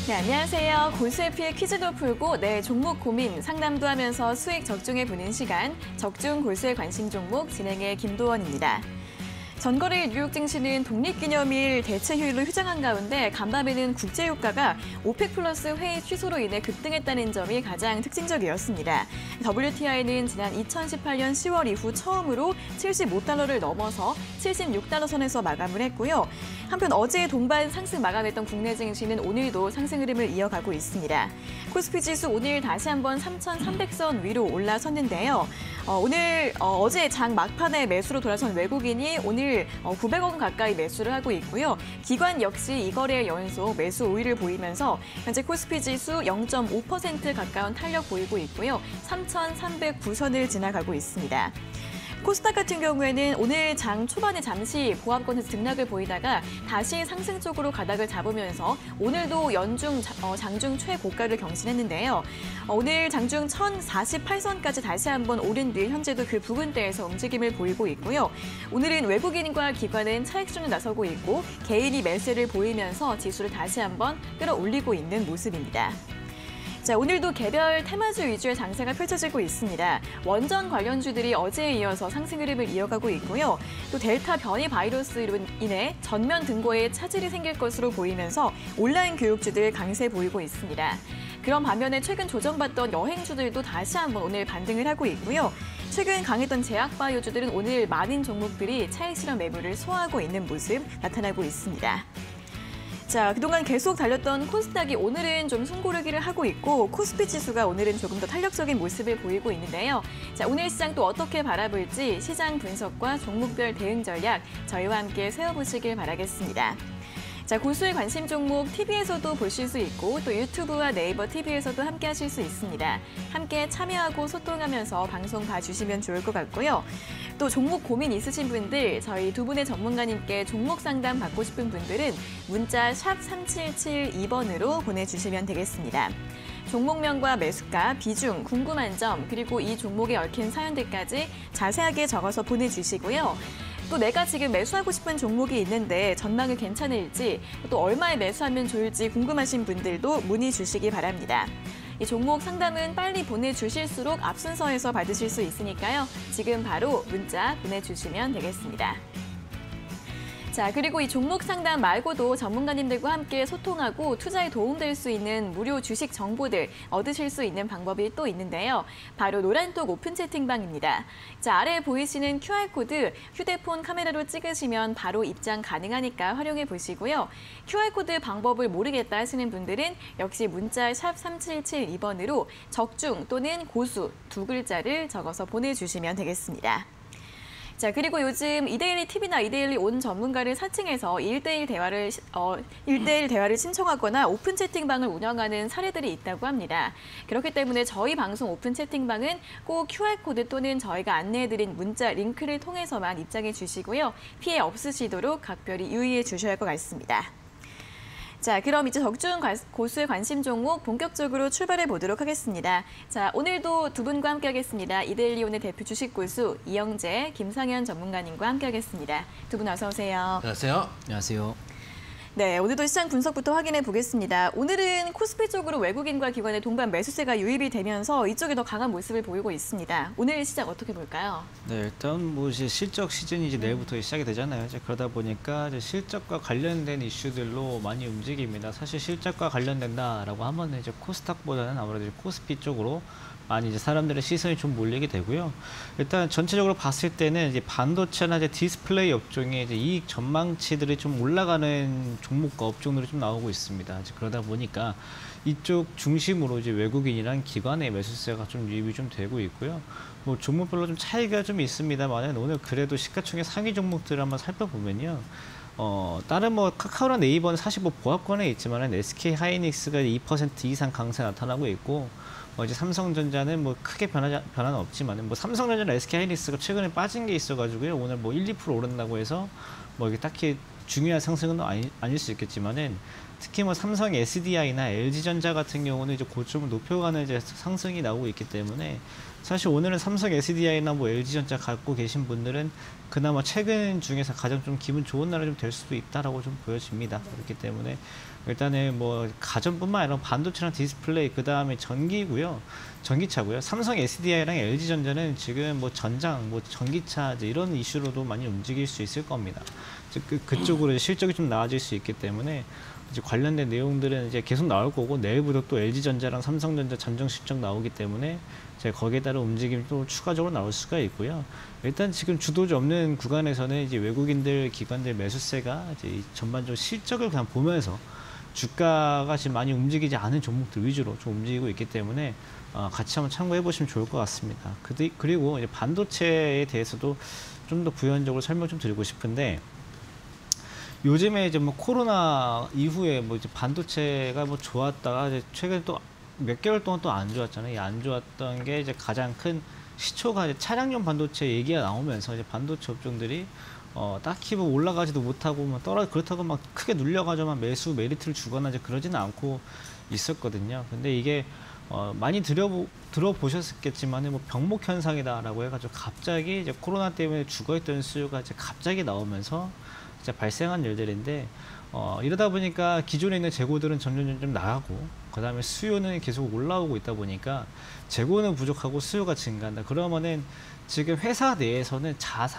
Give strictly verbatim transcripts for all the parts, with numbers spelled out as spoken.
네, 안녕하세요. 고수의 피해 퀴즈도 풀고 내 종목 고민 상담도 하면서 수익 적중해보는 시간 적중 고수의 관심 종목 진행의 김도원입니다. 전거래일 뉴욕 증시는 독립기념일 대체 휴일로 휴장한 가운데 간밤에는 국제유가가 오펙 플러스 회의 취소로 인해 급등했다는 점이 가장 특징적이었습니다. 더블유티아이는 지난 이천십팔 년 시월 이후 처음으로 칠십오 달러를 넘어서 칠십육 달러 선에서 마감을 했고요. 한편 어제 동반 상승 마감했던 국내 증시는 오늘도 상승 흐름을 이어가고 있습니다. 코스피 지수 오늘 다시 한번 삼천삼백 선 위로 올라섰는데요. 어, 오늘 어, 어제 장 막판에 매수로 돌아선 외국인이 오늘 구백억 원 가까이 매수를 하고 있고요. 기관 역시 이 거래 연속 매수 우위를 보이면서 현재 코스피 지수 영 점 오 퍼센트 가까운 탄력 보이고 있고요. 삼천삼백구 선을 지나가고 있습니다. 코스닥 같은 경우에는 오늘 장 초반에 잠시 보합권에서 등락을 보이다가 다시 상승 쪽으로 가닥을 잡으면서 오늘도 연중 장중 최고가를 경신했는데요. 오늘 장중 천사십팔 선까지 다시 한번 오른 뒤 현재도 그 부근대에서 움직임을 보이고 있고요. 오늘은 외국인과 기관은 차익 실현에 나서고 있고 개인이 매수를 보이면서 지수를 다시 한번 끌어올리고 있는 모습입니다. 자, 오늘도 개별 테마주 위주의 장세가 펼쳐지고 있습니다. 원전 관련주들이 어제에 이어서 상승 흐름을 이어가고 있고요. 또 델타 변이 바이러스로 인해 전면 등고에 차질이 생길 것으로 보이면서 온라인 교육주들 강세 보이고 있습니다. 그런 반면에 최근 조정받던 여행주들도 다시 한번 오늘 반등을 하고 있고요. 최근 강했던 제약바이오주들은 오늘 많은 종목들이 차익 실현 매물을 소화하고 있는 모습 나타나고 있습니다. 자, 그동안 계속 달렸던 코스닥이 오늘은 좀 숨고르기를 하고 있고 코스피 지수가 오늘은 조금 더 탄력적인 모습을 보이고 있는데요. 자, 오늘 시장 또 어떻게 바라볼지 시장 분석과 종목별 대응 전략 저희와 함께 세워보시길 바라겠습니다. 자, 고수의 관심 종목 티비에서도 보실 수 있고 또 유튜브와 네이버 티비에서도 함께 하실 수 있습니다. 함께 참여하고 소통하면서 방송 봐주시면 좋을 것 같고요. 또 종목 고민 있으신 분들, 저희 두 분의 전문가님께 종목 상담 받고 싶은 분들은 문자 샵 삼칠칠이 번으로 보내주시면 되겠습니다. 종목명과 매수가, 비중, 궁금한 점, 그리고 이 종목에 얽힌 사연들까지 자세하게 적어서 보내주시고요. 또 내가 지금 매수하고 싶은 종목이 있는데 전망이 괜찮을지, 또 얼마에 매수하면 좋을지 궁금하신 분들도 문의 주시기 바랍니다. 이 종목 상담은 빨리 보내주실수록 앞 순서에서 받으실 수 있으니까요. 지금 바로 문자 보내주시면 되겠습니다. 자, 그리고 이 종목 상담 말고도 전문가님들과 함께 소통하고 투자에 도움될 수 있는 무료 주식 정보들 얻으실 수 있는 방법이 또 있는데요. 바로 노란톡 오픈 채팅방입니다. 자, 아래 보이시는 큐알코드 휴대폰 카메라로 찍으시면 바로 입장 가능하니까 활용해 보시고요. 큐알코드 방법을 모르겠다 하시는 분들은 역시 문자 샵 삼칠칠이 번으로 적중 또는 고수 두 글자를 적어서 보내주시면 되겠습니다. 자, 그리고 요즘 이데일리 티비나 이데일리 온 전문가를 사칭해서 일 대일 대화를 어, 일 대일 대화를 신청하거나 오픈 채팅방을 운영하는 사례들이 있다고 합니다. 그렇기 때문에 저희 방송 오픈 채팅방은 꼭 큐알코드 또는 저희가 안내해드린 문자 링크를 통해서만 입장해 주시고요. 피해 없으시도록 각별히 유의해 주셔야 할 것 같습니다. 자, 그럼 이제 적중 고수의 관심 종목 본격적으로 출발해 보도록 하겠습니다. 자, 오늘도 두 분과 함께 하겠습니다. 이데일리 온의 대표 주식 고수 이영재, 김상현 전문가님과 함께 하겠습니다. 두 분 어서 오세요. 안녕하세요. 안녕하세요. 네, 오늘도 시장 분석부터 확인해 보겠습니다. 오늘은 코스피 쪽으로 외국인과 기관의 동반 매수세가 유입이 되면서 이쪽에 더 강한 모습을 보이고 있습니다. 오늘 시장 어떻게 볼까요? 네, 일단 뭐 이제 실적 시즌이 이제 내일부터 시작이 되잖아요. 이제 그러다 보니까 이제 실적과 관련된 이슈들로 많이 움직입니다. 사실 실적과 관련된다라고 하면 이제 코스닥보다는 아무래도 코스피 쪽으로 많이 이제 사람들의 시선이 좀 몰리게 되고요. 일단 전체적으로 봤을 때는 이제 반도체나 이제 디스플레이 업종의 이제 이익 전망치들이 좀 올라가는 종목과 업종들이 좀 나오고 있습니다. 이제 그러다 보니까 이쪽 중심으로 이제 외국인이랑 기관의 매수세가 좀 유입이 좀 되고 있고요. 뭐 종목별로 좀 차이가 좀 있습니다만 오늘 그래도 시가총액 상위 종목들을 한번 살펴보면요. 어, 다른 뭐 카카오랑 네이버는 사실 뭐 보합권에 있지만은 에스케이 하이닉스가 이 퍼센트 이상 강세 나타나고 있고, 어, 이제 삼성전자는 뭐 크게 변하지, 변화는 없지만은 뭐 삼성전자나 에스케이 하이닉스가 최근에 빠진 게 있어가지고요. 오늘 뭐 일, 이 퍼센트 오른다고 해서 뭐 이게 딱히 중요한 상승은 아니, 아닐 수 있겠지만은 특히 뭐 삼성 에스디아이나 엘지전자 같은 경우는 이제 고점을 높여가는 이제 상승이 나오고 있기 때문에 사실 오늘은 삼성 에스디아이나 뭐 엘지전자 갖고 계신 분들은 그나마 최근 중에서 가장 좀 기분 좋은 날이 좀 될 수도 있다라고 좀 보여집니다. 그렇기 때문에 일단은 뭐 가전뿐만 아니라 반도체랑 디스플레이, 그 다음에 전기고요, 전기차고요. 삼성 에스디아이랑 엘지전자는 지금 뭐 전장, 뭐 전기차 이제 이런 이슈로도 많이 움직일 수 있을 겁니다. 즉 그, 그쪽으로 실적이 좀 나아질 수 있기 때문에 이제 관련된 내용들은 이제 계속 나올 거고, 내일부터 또 엘지전자랑 삼성전자 잠정 실적 나오기 때문에 이제 거기에 따른 움직임이 또 추가적으로 나올 수가 있고요. 일단 지금 주도주 없는 구간에서는 이제 외국인들, 기관들 매수세가 이제 전반적으로 실적을 그냥 보면서 주가가 지금 많이 움직이지 않은 종목들 위주로 좀 움직이고 있기 때문에 어, 같이 한번 참고해 보시면 좋을 것 같습니다. 그, 그리고 이제 반도체에 대해서도 좀 더 부연적으로 설명 좀 드리고 싶은데, 요즘에 이제 뭐 코로나 이후에 뭐 이제 반도체가 뭐 좋았다가 이제 최근에 또 몇 개월 동안 또 안 좋았잖아요. 이 안 좋았던 게 이제 가장 큰 시초가 이제 차량용 반도체 얘기가 나오면서 이제 반도체 업종들이 어 딱히 뭐 올라가지도 못하고 뭐 떨어 그렇다고 막 크게 눌려가지고만 매수 메리트를 주거나 이제 그러지는 않고 있었거든요. 근데 이게 어 많이 들여보 들어보셨겠지만 뭐 병목 현상이다라고 해가지고 갑자기 이제 코로나 때문에 죽어있던 수요가 이제 갑자기 나오면서 이제 발생한 일들인데, 어, 이러다 보니까 기존에 있는 재고들은 점점 좀 나가고, 그 다음에 수요는 계속 올라오고 있다 보니까 재고는 부족하고 수요가 증가한다. 그러면은 지금 회사 내에서는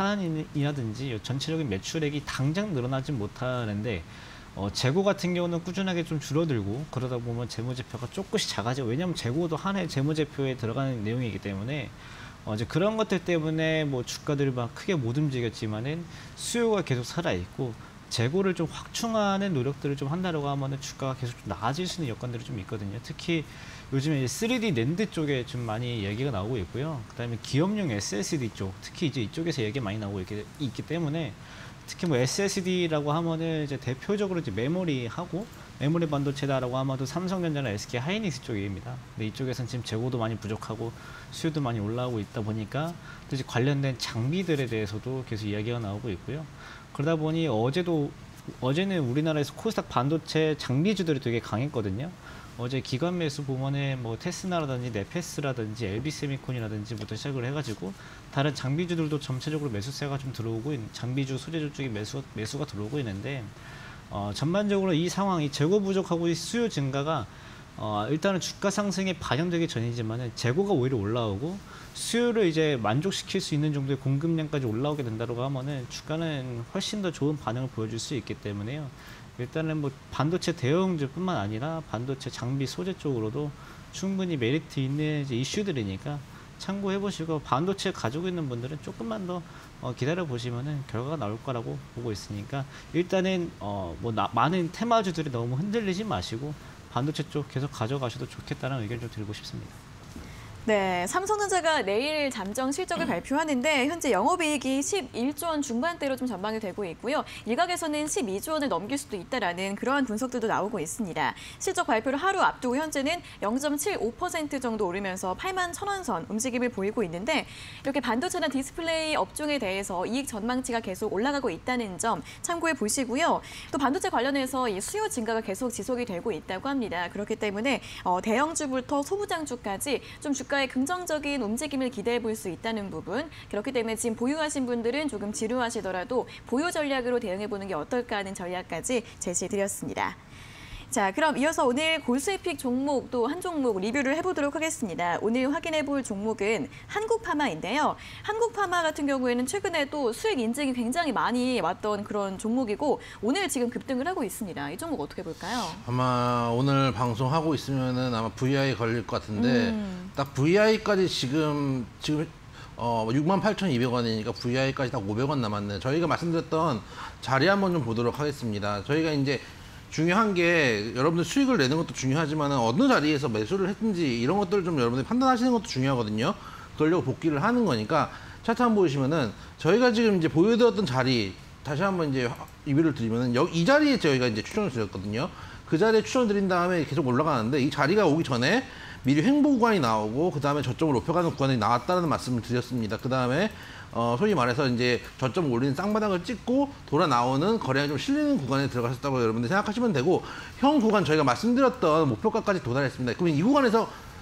자산이라든지 전체적인 매출액이 당장 늘어나지 못하는데, 어, 재고 같은 경우는 꾸준하게 좀 줄어들고, 그러다 보면 재무제표가 조금씩 작아지고, 왜냐하면 재고도 하나의 재무제표에 들어가는 내용이기 때문에 어, 이제 그런 것들 때문에 뭐 주가들이 막 크게 못 움직였지만은 수요가 계속 살아있고, 재고를 좀 확충하는 노력들을 좀 한다라고 하면은 주가가 계속 좀 나아질 수 있는 여건들이 좀 있거든요. 특히 요즘에 쓰리디 낸드 쪽에 좀 많이 얘기가 나오고 있고요. 그 다음에 기업용 에스에스디 쪽, 특히 이제 이쪽에서 얘기가 많이 나오고 있기, 있기 때문에, 특히 뭐 에스에스디라고 하면은 이제 대표적으로 이제 메모리하고, 메모리 반도체다라고 하면도 삼성전자나 에스케이 하이닉스 쪽입니다. 근데 이쪽에서는 지금 재고도 많이 부족하고 수요도 많이 올라오고 있다 보니까 또 이제 관련된 장비들에 대해서도 계속 이야기가 나오고 있고요. 그러다 보니 어제도 어제는 우리나라에서 코스닥 반도체 장비주들이 되게 강했거든요. 어제 기관 매수 보면은 뭐 테스나라든지 네페스라든지 엘비세미콘이라든지부터 시작을 해가지고 다른 장비주들도 전체적으로 매수세가 좀 들어오고 있는, 장비주 소재주 쪽에 매수 매수가 들어오고 있는데, 어, 전반적으로 이 상황이 재고 부족하고 이 수요 증가가 어, 일단은 주가 상승에 반영되기 전이지만은 재고가 오히려 올라오고 수요를 이제 만족시킬 수 있는 정도의 공급량까지 올라오게 된다고 하면은 주가는 훨씬 더 좋은 반응을 보여줄 수 있기 때문에요. 일단은 뭐 반도체 대형주뿐만 아니라 반도체 장비 소재 쪽으로도 충분히 메리트 있는 이제 이슈들이니까 참고해 보시고, 반도체 가지고 있는 분들은 조금만 더 어, 기다려 보시면은 결과가 나올 거라고 보고 있으니까, 일단은 어, 뭐 나, 많은 테마주들이 너무 흔들리지 마시고 반도체 쪽 계속 가져가셔도 좋겠다는 의견을 좀 드리고 싶습니다. 네, 삼성전자가 내일 잠정 실적을 발표하는데 현재 영업이익이 십일조 원 중반대로 좀 전망이 되고 있고요. 일각에서는 십이조 원을 넘길 수도 있다라는 그러한 분석들도 나오고 있습니다. 실적 발표를 하루 앞두고 현재는 영 점 칠오 퍼센트 정도 오르면서 팔만 천 원 선 움직임을 보이고 있는데, 이렇게 반도체나 디스플레이 업종에 대해서 이익 전망치가 계속 올라가고 있다는 점 참고해 보시고요. 또 반도체 관련해서 이 수요 증가가 계속 지속이 되고 있다고 합니다. 그렇기 때문에 어, 대형주부터 소부장주까지 좀 주가의 긍정적인 움직임을 기대해 볼 수 있다는 부분, 그렇기 때문에 지금 보유하신 분들은 조금 지루하시더라도 보유 전략으로 대응해 보는 게 어떨까 하는 전략까지 제시해 드렸습니다. 자, 그럼 이어서 오늘 골수익픽 종목 또 한 종목 리뷰를 해보도록 하겠습니다. 오늘 확인해 볼 종목은 한국파마인데요. 한국파마 같은 경우에는 최근에 또 수익 인증이 굉장히 많이 왔던 그런 종목이고, 오늘 지금 급등을 하고 있습니다. 이 종목 어떻게 볼까요? 아마 오늘 방송하고 있으면은 아마 브이아이 걸릴 것 같은데, 음. 딱 브이아이까지 지금 지금 어 육만 팔천이백 원이니까 브이아이까지 딱 오백 원 남았네요. 저희가 말씀드렸던 자리 한번 좀 보도록 하겠습니다. 저희가 이제 중요한 게, 여러분들 수익을 내는 것도 중요하지만 어느 자리에서 매수를 했든지 이런 것들을 좀 여러분들이 판단하시는 것도 중요하거든요. 그러려고 복귀를 하는 거니까 차트 한번 보시면은 저희가 지금 이제 보여드렸던 자리 다시 한번 이제 리뷰를 드리면은 여기 이 자리에 저희가 이제 추천을 드렸거든요. 그 자리에 추천을 드린 다음에 계속 올라가는데, 이 자리가 오기 전에 미리 횡보 구간이 나오고 그 다음에 저점을 높여가는 구간이 나왔다는 말씀을 드렸습니다. 그 다음에 어, 소위 말해서 이제 저점을 올리는 쌍바닥을 찍고 돌아 나오는 거래량이 좀 실리는 구간에 들어가셨다고 여러분들 생각하시면 되고, 형 구간 저희가 말씀드렸던 목표가까지 도달했습니다. 그러면 이 구간에서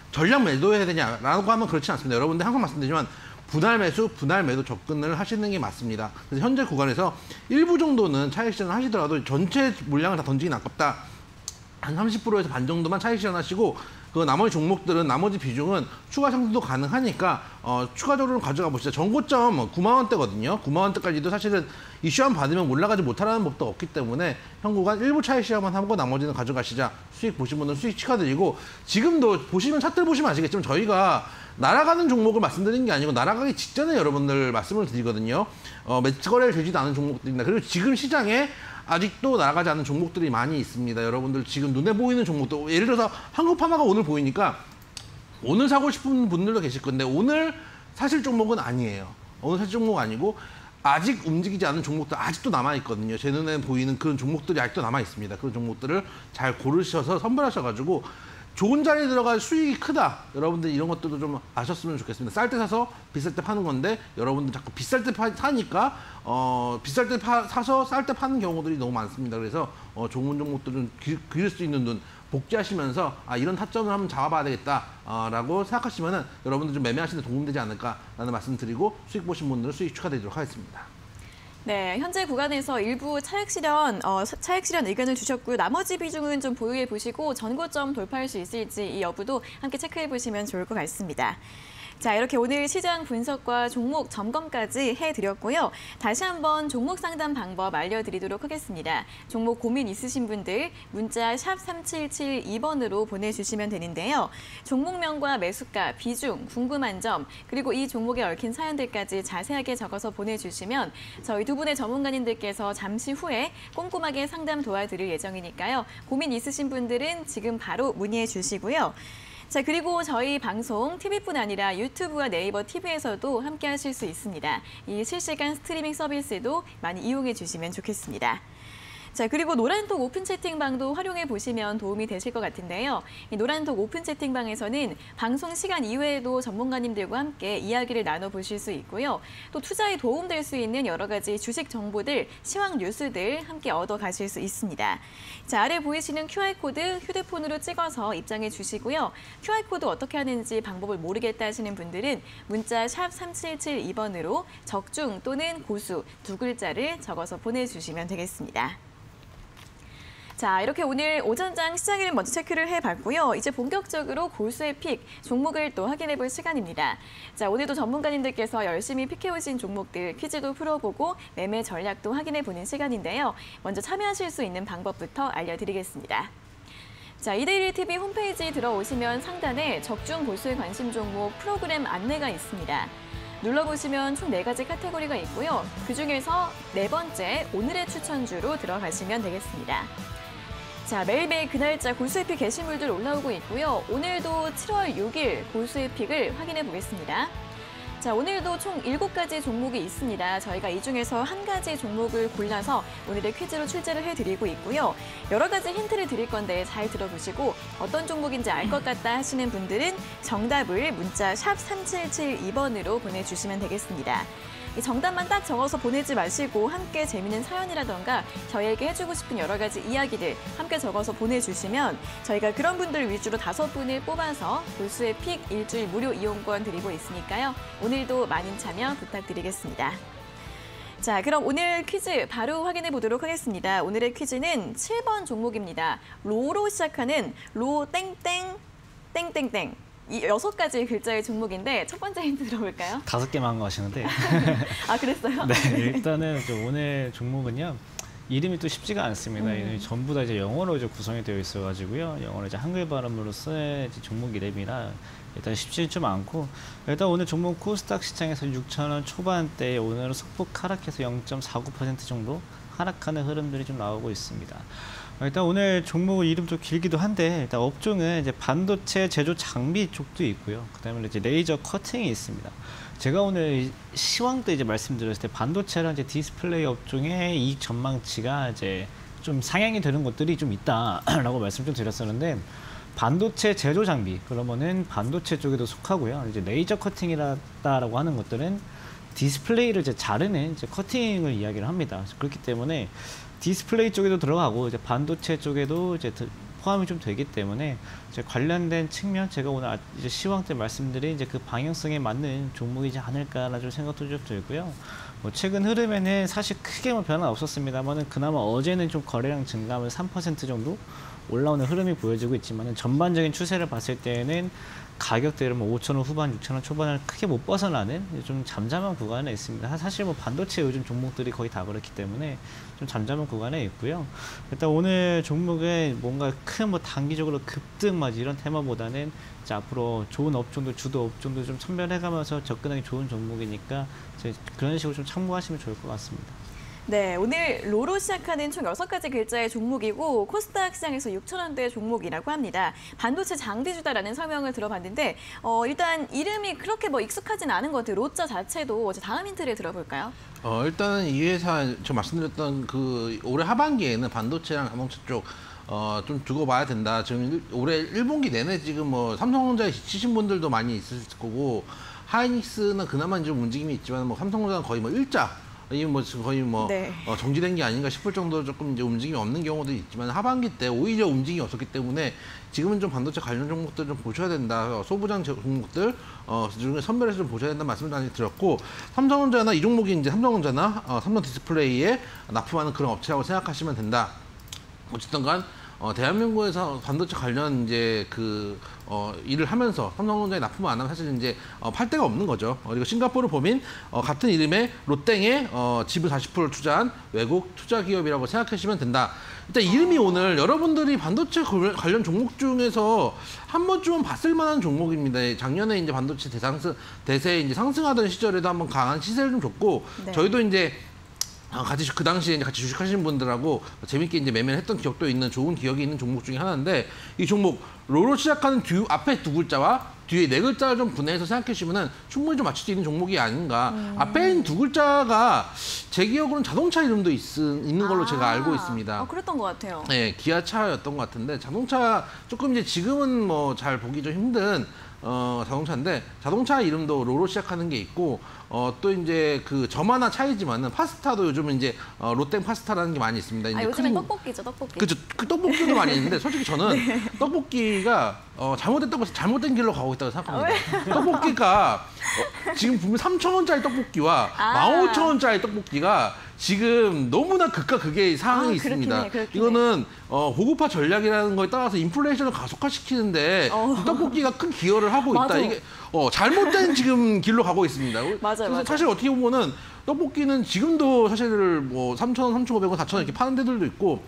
전략 매도해야 되냐라고 하면 그렇지 않습니다. 여러분들 항상 말씀드리지만 분할 매수, 분할 매도 접근을 하시는 게 맞습니다. 그래서 현재 구간에서 일부 정도는 차익 실현을 하시더라도 전체 물량을 다 던지긴 아깝다. 한 삼십 퍼센트에서 반 정도만 차익 실현하시고 그 나머지 종목들은 나머지 비중은 추가 상승도 가능하니까 어, 추가적으로 가져가 보시죠. 전고점 구만 원대거든요. 구만 원대까지도 사실은 이슈만 받으면 올라가지 못하라는 법도 없기 때문에 현 구간 일부 차익 실현만 하고 나머지는 가져가시자. 수익 보신 분들은 수익 축하드리고 지금도 보시면 차트를 보시면 아시겠지만 저희가 날아가는 종목을 말씀드리는 게 아니고 날아가기 직전에 여러분들 말씀을 드리거든요. 어, 매치 거래를 되지도 않은 종목들입니다. 그리고 지금 시장에 아직도 나가지 않은 종목들이 많이 있습니다. 여러분들 지금 눈에 보이는 종목도 예를 들어서 한국파마가 오늘 보이니까 오늘 사고 싶은 분들도 계실 건데 오늘 사실 종목은 아니에요. 오늘 사실 종목 아니고 아직 움직이지 않은 종목들 아직도 남아있거든요. 제 눈에 보이는 그런 종목들이 아직도 남아있습니다. 그런 종목들을 잘 고르셔서 선별하셔가지고 좋은 자리에 들어갈 수익이 크다. 여러분들 이런 것들도 좀 아셨으면 좋겠습니다. 쌀 때 사서 비쌀 때 파는 건데 여러분들 자꾸 비쌀 때 파, 사니까 어, 비쌀 때 파, 사서 쌀 때 파는 경우들이 너무 많습니다. 그래서 어, 좋은 종목들은 기, 기를 수 있는 눈 복제하시면서 아 이런 타점을 한번 잡아봐야 되겠다라고 생각하시면은 여러분들 좀 매매하시는 데 도움되지 않을까라는 말씀드리고 수익 보신 분들은 수익 축하드리도록 하겠습니다. 네, 현재 구간에서 일부 차익 실현, 어, 차익 실현 의견을 주셨고요. 나머지 비중은 좀 보유해 보시고 전고점 돌파할 수 있을지 이 여부도 함께 체크해 보시면 좋을 것 같습니다. 자, 이렇게 오늘 시장 분석과 종목 점검까지 해드렸고요. 다시 한번 종목 상담 방법 알려드리도록 하겠습니다. 종목 고민 있으신 분들 문자 샵 삼칠칠이 번으로 보내주시면 되는데요. 종목명과 매수가, 비중, 궁금한 점, 그리고 이 종목에 얽힌 사연들까지 자세하게 적어서 보내주시면 저희 두 분의 전문가님들께서 잠시 후에 꼼꼼하게 상담 도와드릴 예정이니까요. 고민 있으신 분들은 지금 바로 문의해 주시고요. 자, 그리고 저희 방송 티비뿐 아니라 유튜브와 네이버 티비에서도 함께 하실 수 있습니다. 이 실시간 스트리밍 서비스도 많이 이용해 주시면 좋겠습니다. 자, 그리고 노란톡 오픈 채팅방도 활용해 보시면 도움이 되실 것 같은데요. 이 노란톡 오픈 채팅방에서는 방송 시간 이외에도 전문가님들과 함께 이야기를 나눠보실 수 있고요. 또 투자에 도움될 수 있는 여러 가지 주식 정보들, 시황 뉴스들 함께 얻어가실 수 있습니다. 자, 아래 보이시는 큐알코드 휴대폰으로 찍어서 입장해 주시고요. 큐알코드 어떻게 하는지 방법을 모르겠다 하시는 분들은 문자 샵 삼칠칠이 번으로 적중 또는 고수 두 글자를 적어서 보내주시면 되겠습니다. 자, 이렇게 오늘 오전장 시장을 먼저 체크를 해봤고요. 이제 본격적으로 골수의 픽, 종목을 또 확인해볼 시간입니다. 자, 오늘도 전문가님들께서 열심히 픽해오신 종목들 퀴즈도 풀어보고 매매 전략도 확인해보는 시간인데요. 먼저 참여하실 수 있는 방법부터 알려드리겠습니다. 자, 이데일리 티비 홈페이지 들어오시면 상단에 적중 골수의 관심 종목 프로그램 안내가 있습니다. 눌러보시면 총 네 가지 카테고리가 있고요. 그중에서 네 번째 오늘의 추천주로 들어가시면 되겠습니다. 자, 매일매일 그날짜 골수의 픽 게시물들 올라오고 있고요. 오늘도 칠월 육일 골수의 픽을 확인해 보겠습니다. 자, 오늘도 총 일곱 가지 종목이 있습니다. 저희가 이 중에서 한 가지 종목을 골라서 오늘의 퀴즈로 출제를 해드리고 있고요. 여러 가지 힌트를 드릴 건데 잘 들어보시고 어떤 종목인지 알 것 같다 하시는 분들은 정답을 문자 샵 삼칠칠이 번으로 보내주시면 되겠습니다. 이 정답만 딱 적어서 보내지 마시고 함께 재미있는 사연이라던가 저희에게 해주고 싶은 여러 가지 이야기들 함께 적어서 보내주시면 저희가 그런 분들 위주로 다섯 분을 뽑아서 골수의 픽 일주일 무료 이용권 드리고 있으니까요. 오늘도 많은 참여 부탁드리겠습니다. 자, 그럼 오늘 퀴즈 바로 확인해 보도록 하겠습니다. 오늘의 퀴즈는 칠 번 종목입니다. 로로 시작하는 로 땡땡 땡땡땡. 이 여섯 가지 글자의 종목인데 첫 번째 힌트 들어볼까요? 다섯 개만 한 거 하시는데. 아, 그랬어요? 네, 일단은 좀 오늘 종목은요. 이름이 또 쉽지가 않습니다. 음. 이름이 전부 다 이제 영어로 이제 구성이 되어 있어가지고요. 영어로 이제 한글 발음으로 쓴 종목 이름이라 일단 쉽지 좀 않고 일단 오늘 종목 코스닥 시장에서 육천 원 초반대에 오늘은 소폭 하락해서 영 점 사구 퍼센트 정도 하락하는 흐름들이 좀 나오고 있습니다. 일단 오늘 종목 이름 좀 길기도 한데 일단 업종은 이제 반도체 제조 장비 쪽도 있고요. 그다음에 이제 레이저 커팅이 있습니다. 제가 오늘 시황 때 이제 말씀드렸을 때 반도체랑 이제 디스플레이 업종의 이익 전망치가 이제 좀 상향이 되는 것들이 좀 있다라고 말씀 좀 드렸었는데 반도체 제조 장비 그러면은 반도체 쪽에도 속하고요. 이제 레이저 커팅이라고 하는 것들은 디스플레이를 이제 자르는 이제 커팅을 이야기를 합니다. 그렇기 때문에 디스플레이 쪽에도 들어가고 이제 반도체 쪽에도 이제 포함이 좀 되기 때문에 이제 관련된 측면 제가 오늘 아- 이제 시황 때 말씀드린 이제 그 방향성에 맞는 종목이지 않을까라는 좀 생각도 좀 들고요. 뭐 최근 흐름에는 사실 크게 뭐 변화 없었습니다만은 그나마 어제는 좀 거래량 증가하면 삼 퍼센트 정도 올라오는 흐름이 보여지고 있지만은 전반적인 추세를 봤을 때는 가격대를 뭐 오천 원 후반, 육천 원 초반을 크게 못 벗어나는 좀 잠잠한 구간에 있습니다. 사실 뭐 반도체 요즘 종목들이 거의 다 그렇기 때문에 좀 잠잠한 구간에 있고요. 일단 오늘 종목에 뭔가 큰 뭐 단기적으로 급등 막 이런 테마보다는 이제 앞으로 좋은 업종도 주도 업종도 좀 선별해가면서 접근하기 좋은 종목이니까 이제 그런 식으로 좀 참고하시면 좋을 것 같습니다. 네, 오늘 로로 시작하는 총 여섯 가지 글자의 종목이고 코스닥 시장에서 육천 원대 종목이라고 합니다. 반도체 장비주다라는 설명을 들어봤는데 어, 일단 이름이 그렇게 뭐 익숙하진 않은 것 같아요. 로자 자체도 다음 힌트를 들어볼까요? 어, 일단은 이 회사 저 말씀드렸던 그 올해 하반기에는 반도체랑 자동차 쪽 어, 좀 두고 봐야 된다. 지금 일, 올해 일 분기 내내 지금 뭐 삼성전자에 지치신 분들도 많이 있을 거고 하이닉스는 그나마 좀 움직임이 있지만 뭐 삼성전자는 거의 뭐 일자 이 뭐 지금 거의 뭐 네. 어, 정지된 게 아닌가 싶을 정도로 조금 이제 움직임이 없는 경우도 있지만 하반기 때 오히려 움직임이 없었기 때문에 지금은 좀 반도체 관련 종목들 좀 보셔야 된다. 소부장 종목들 어, 중에 선별해서 좀 보셔야 된다는 말씀을 많이 드렸고 삼성전자나 이 종목이 이제 삼성전자나 어, 삼성 디스플레이에 납품하는 그런 업체라고 생각하시면 된다. 어쨌든간 어, 대한민국에서 반도체 관련 이제 그 어, 일을 하면서 삼성전자에 납품을 안 하면 사실 이제 어, 팔 데가 없는 거죠. 어, 그리고 싱가포르 법인 어, 같은 이름의 롯땡에 어, 지분 사십 퍼센트를 투자한 외국 투자 기업이라고 생각하시면 된다. 일단 이름이 오늘 여러분들이 반도체 관련 종목 중에서 한 번쯤은 봤을 만한 종목입니다. 작년에 이제 반도체 대상승 대세 이제 상승하던 시절에도 한번 강한 시세를 좀 줬고 네. 저희도 이제 아, 같이 그 당시에 이제 같이 주식하시는 분들하고 재밌게 이제 매매를 했던 기억도 있는 좋은 기억이 있는 종목 중에 하나인데 이 종목 로로 시작하는 뒤 앞에 두 글자와 뒤에 네 글자를 좀 분해해서 생각해 주시면은 충분히 좀 맞출 수 있는 종목이 아닌가. 음. 앞에 있는 두 글자가 제 기억으로는 자동차 이름도 있, 있는 걸로 아, 제가 알고 있습니다. 어, 그랬던 것 같아요. 네, 기아차였던 것 같은데 자동차 조금 이제 지금은 뭐 잘 보기 좀 힘든 어, 자동차인데 자동차 이름도 로로 시작하는 게 있고 어, 또 이제 그 점 하나 차이지만은 파스타도 요즘은 이제 어, 롯땡 파스타라는 게 많이 있습니다. 이제 아, 요즘엔 큰- 떡볶이죠, 떡볶이. 그죠. 그 떡볶이도 많이 있는데 솔직히 저는 네. 떡볶이가 어, 잘못됐다고 해서 잘못된 길로 가고 있다고 생각합니다. 떡볶이가 어, 지금 보면 삼천 원짜리 떡볶이와 아. 만 오천 원짜리 떡볶이가 지금 너무나 극과 극의 상황이 아, 있습니다. 그렇긴 해, 그렇긴 이거는 어, 고급화 전략이라는 거에 따라서 인플레이션을 가속화시키는데 어. 이 떡볶이가 큰 기여를 하고 있다. 맞아. 이게 어, 잘못된 지금 길로 가고 있습니다. 맞아요, 그래서 맞아요. 사실 어떻게 보면은 떡볶이는 지금도 사실 뭐 삼천 원, 삼천오백 원, 사천 원 이렇게 파는 데들도 있고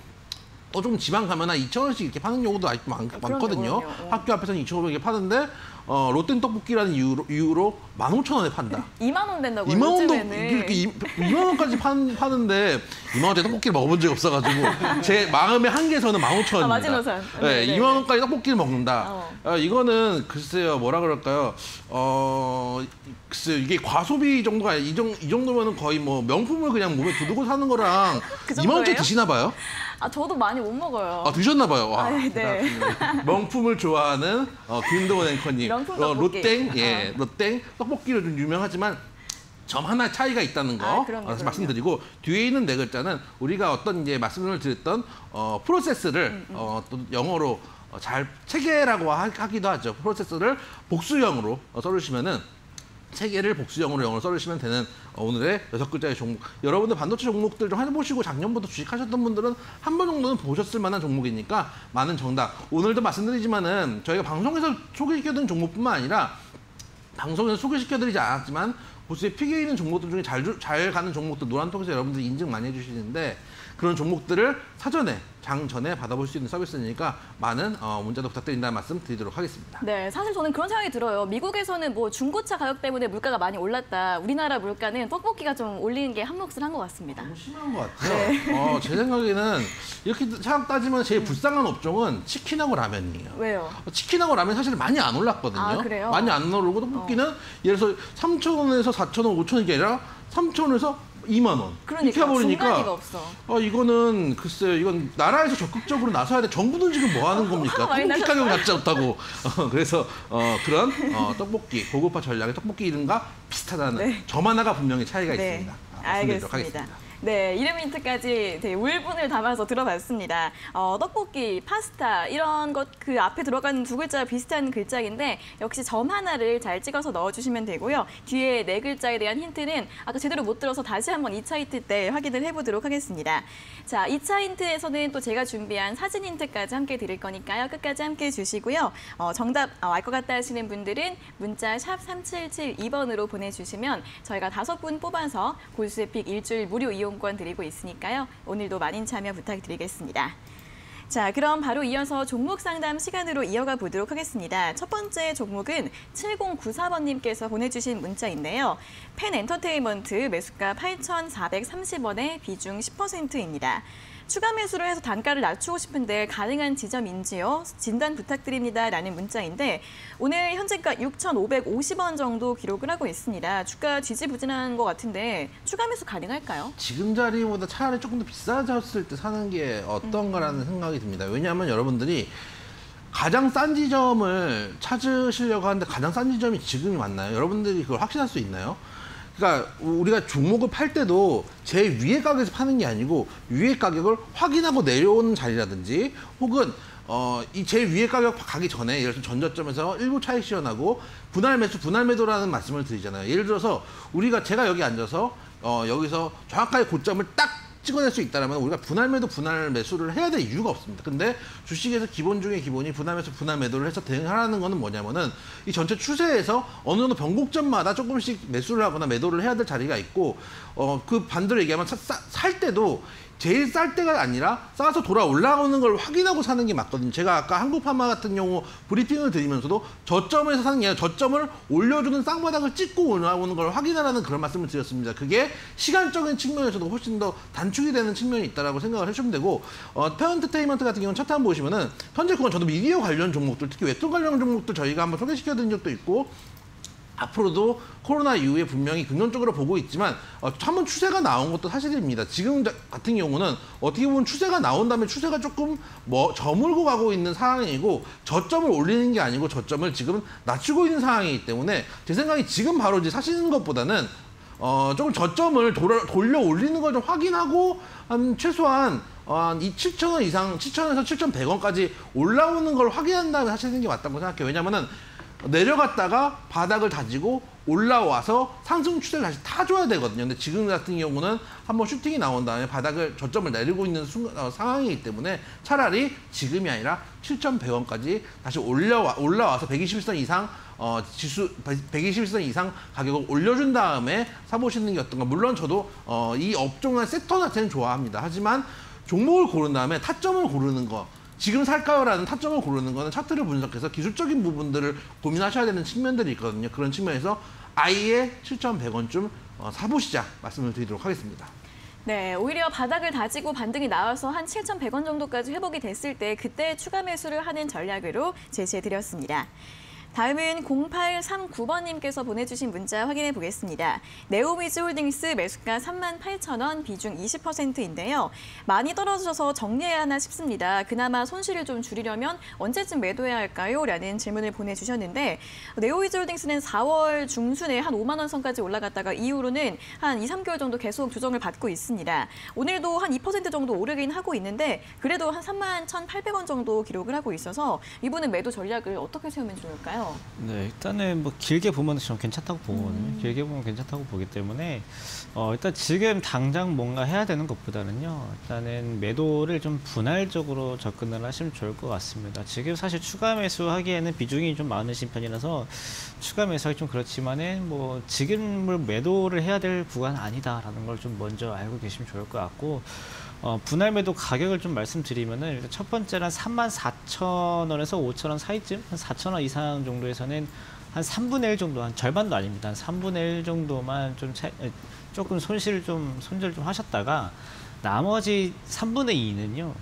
또 좀 지방 가면 한 이천 원씩 이렇게 파는 경우도 아직 많, 그럼요, 많거든요. 그럼요. 어. 학교 앞에서는 이천 오백 원에 파는데 어, 롯데 떡볶이라는 이유로, 이유로 만 오천 원에 판다. 이만 원 된다고요, 이만 원도 요즘에는. 이렇게 이- 이만 원까지 판, 파는데 이만 원짜리 떡볶이를 먹어본 적이 없어가지고 제 마음의 한계에서는 만 오천 원입니다. 아, 마지노선. 네, 네, 네, 이만 원까지 떡볶이를 먹는다. 어. 어, 이거는 글쎄요 뭐라 그럴까요? 어, 글쎄요 이게 과소비 정도가 아니- 이, 정, 이 정도면은 거의 뭐 명품을 그냥 몸에 두르고 사는 거랑 그 이만 원짜리 정도예요? 드시나 봐요? 아, 저도 많이 못 먹어요. 아 드셨나 봐요. 와, 아, 네. 대단하시네요. 명품을 좋아하는 어, 김도원 앵커님. 명품 어, 떡볶이. 롯땡, 예, 어. 롯땡 떡볶이로 좀 유명하지만 점 하나 차이가 있다는 거 아, 그럼요, 어, 그럼요. 말씀드리고 뒤에 있는 네 글자는 우리가 어떤 이제 말씀을 드렸던 어, 프로세스를 음, 어, 또 영어로 어, 잘 체계라고 하, 하기도 하죠. 프로세스를 복수형으로 어, 써주시면은. 세 개를 복수형으로 영어로 써주시면 되는 어, 오늘의 여섯 글자의 종목. 여러분들 반도체 종목들 좀 해보시고 작년부터 주식하셨던 분들은 한 번 정도는 보셨을 만한 종목이니까 많은 정답. 오늘도 말씀드리지만은 저희가 방송에서 소개시켜드린 종목뿐만 아니라 방송에서 소개시켜드리지 않았지만 보수에 피겨 있는 종목들 중에 잘, 주- 잘 가는 종목들 노란톡에서 여러분들이 인증 많이 해주시는데 그런 종목들을 사전에 장 전에 받아볼 수 있는 서비스니까 많은 어, 문자도 부탁드린다는 말씀 드리도록 하겠습니다. 네, 사실 저는 그런 생각이 들어요. 미국에서는 뭐 중고차 가격 때문에 물가가 많이 올랐다. 우리나라 물가는 떡볶이가 좀 올리는 게 한몫을 한 것 같습니다. 너무 심한 것 같아요. 네. 어, 제 생각에는 이렇게 생각 따지면 제일 불쌍한 업종은 치킨하고 라면이에요. 왜요? 어, 치킨하고 라면 사실 많이 안 올랐거든요. 아, 그래요? 많이 안 오르고 떡볶이는 예를 들어서 삼천 원에서 사천 원, 오천 원이 아니라 삼천 원에서 이만 원. 그러니까 이렇게 해버리니까 중간이가 없어. 어, 이거는 글쎄요, 이건 나라에서 적극적으로 나서야 돼. 정부는 지금 뭐 하는 겁니까? 많이 떡볶이 가격 나섰어요. 낮지 않다고. 어, 그래서 어, 그런 어, 떡볶이 고급화 전략의 떡볶이 이름과 비슷하다는 네. 점 하나가 분명히 차이가 네, 있습니다. 아, 말씀드리도록 알겠습니다. 하겠습니다. 네, 이름 힌트까지 되게 울분을 담아서 들어봤습니다. 어, 떡볶이, 파스타 이런 것 그 앞에 들어가는 두 글자 비슷한 글자인데 역시 점 하나를 잘 찍어서 넣어주시면 되고요. 뒤에 네 글자에 대한 힌트는 아까 제대로 못 들어서 다시 한번 이 차 힌트 때 확인을 해보도록 하겠습니다. 자, 이 차 힌트에서는 또 제가 준비한 사진 힌트까지 함께 드릴 거니까요. 끝까지 함께 주시고요. 어, 정답 알 것 같다 하시는 분들은 문자 샵 삼칠칠이 번으로 보내주시면 저희가 다섯 분 뽑아서 골수에픽 일주일 무료 이용권 드리고 있으니까요. 오늘도 많은 참여 부탁드리겠습니다. 자, 그럼 바로 이어서 종목 상담 시간으로 이어가 보도록 하겠습니다. 첫 번째 종목은 칠공구사 번님께서 보내주신 문자인데요. 펜 엔터테인먼트 매수가 팔천사백삼십 원에 비중 십 퍼센트입니다. 추가 매수를 해서 단가를 낮추고 싶은데 가능한 지점인지요? 진단 부탁드립니다. 라는 문자인데 오늘 현재가 육천오백오십 원 정도 기록을 하고 있습니다. 주가 지지부진한 것 같은데 추가 매수 가능할까요? 지금 자리보다 차라리 조금 더 비싸졌을 때 사는 게 어떤가라는 음. 생각이 듭니다. 왜냐하면 여러분들이 가장 싼 지점을 찾으시려고 하는데 가장 싼 지점이 지금이 맞나요? 여러분들이 그걸 확신할 수 있나요? 그러니까 우리가 종목을 팔 때도 제일 위의 가격에서 파는 게 아니고 위의 가격을 확인하고 내려오는 자리라든지 혹은 어, 이 제일 위의 가격 가기 전에 예를 들어서 전저점에서 일부 차익 실현하고 분할 매수, 분할 매도라는 말씀을 드리잖아요. 예를 들어서 우리가 제가 여기 앉아서 어, 여기서 정확하게 고점을 딱 찍어낼 수 있다면 우리가 분할 매도, 분할 매수를 해야 될 이유가 없습니다. 근데 주식에서 기본 중에 기본이 분할 매수, 분할 매도를 해서 대응하라는 거는 뭐냐면은 이 전체 추세에서 어느 정도 변곡점마다 조금씩 매수를 하거나 매도를 해야 될 자리가 있고 어, 그 반대로 얘기하면 사, 사, 살 때도 제일 쌀 때가 아니라 싸서 돌아 올라오는 걸 확인하고 사는 게 맞거든요. 제가 아까 한국파마 같은 경우 브리핑을 드리면서도 저점에서 사는 게 아니라 저점을 올려주는 쌍바닥을 찍고 올라오는 걸 확인하라는 그런 말씀을 드렸습니다. 그게 시간적인 측면에서도 훨씬 더 단축이 되는 측면이 있다고 생각을 해주시면 되고 어, 페어엔터테인먼트 같은 경우는 차트 한번 보시면은 현재 그건 저도 미디어 관련 종목들 특히 웹툰 관련 종목들 저희가 한번 소개시켜드린 적도 있고 앞으로도 코로나 이후에 분명히 긍정적으로 보고 있지만 어, 한번 추세가 나온 것도 사실입니다. 지금 같은 경우는 어떻게 보면 추세가 나온 다음에 추세가 조금 뭐 저물고 가고 있는 상황이고 저점을 올리는 게 아니고 저점을 지금 낮추고 있는 상황이기 때문에 제 생각에 지금 바로 이제 사시는 것보다는 어, 조금 저점을 돌아, 돌려 올리는 걸 좀 확인하고 한 최소한 어, 한 칠천 원 이상, 칠천 원에서 칠천백 원까지 올라오는 걸 확인한 다음에 사시는 게 맞다고 생각해요. 왜냐면은 내려갔다가 바닥을 다지고 올라와서 상승 추세를 다시 타줘야 되거든요. 근데 지금 같은 경우는 한번 슈팅이 나온 다음에 바닥을 저점을 내리고 있는 순간, 어, 상황이기 때문에 차라리 지금이 아니라 칠천백 원까지 다시 올라와, 올라와서 백이십일 선 이상 어, 지수 백이십일 선 이상 가격을 올려준 다음에 사보시는 게 어떤가. 물론 저도 어, 이 업종의 섹터 자체는 좋아합니다. 하지만 종목을 고른 다음에 타점을 고르는 거 지금 살까요라는 타점을 고르는 거는 차트를 분석해서 기술적인 부분들을 고민하셔야 되는 측면들이 있거든요. 그런 측면에서 아예 칠천백 원쯤 어, 사보시자 말씀을 드리도록 하겠습니다. 네, 오히려 바닥을 다지고 반등이 나와서 한 칠천백 원 정도까지 회복이 됐을 때 그때 추가 매수를 하는 전략으로 제시해드렸습니다. 다음은 공팔삼구 번님께서 보내주신 문자 확인해 보겠습니다. 네오미즈홀딩스 매수가 삼만 팔천 원, 비중 이십 퍼센트인데요. 많이 떨어져서 정리해야 하나 싶습니다. 그나마 손실을 좀 줄이려면 언제쯤 매도해야 할까요? 라는 질문을 보내주셨는데 네오미즈홀딩스는 사월 중순에 한 오만 원 선까지 올라갔다가 이후로는 한 이, 삼 개월 정도 계속 조정을 받고 있습니다. 오늘도 한 이 퍼센트 정도 오르긴 하고 있는데 그래도 한 삼만 천팔백 원 정도 기록을 하고 있어서 이분은 매도 전략을 어떻게 세우면 좋을까요? 네, 일단은 뭐 길게 보면 좀 괜찮다고 보거든요. 음. 길게 보면 괜찮다고 보기 때문에 어, 일단 지금 당장 뭔가 해야 되는 것보다는요. 일단은 매도를 좀 분할적으로 접근을 하시면 좋을 것 같습니다. 지금 사실 추가 매수하기에는 비중이 좀 많으신 편이라서 추가 매수하기 좀 그렇지만은 뭐 지금을 매도를 해야 될 구간 아니다라는 걸 좀 먼저 알고 계시면 좋을 것 같고. 어, 분할 매도 가격을 좀 말씀드리면은 일단 첫 번째는 삼만 사천 원에서 오천 원 사이쯤, 한 사천 원 이상 정도에서는 한 삼분의 일 정도, 한 절반도 아닙니다. 한 삼분의 일 정도만 좀 차, 조금 손실을 좀 손절 좀 하셨다가 나머지 삼분의 이는요.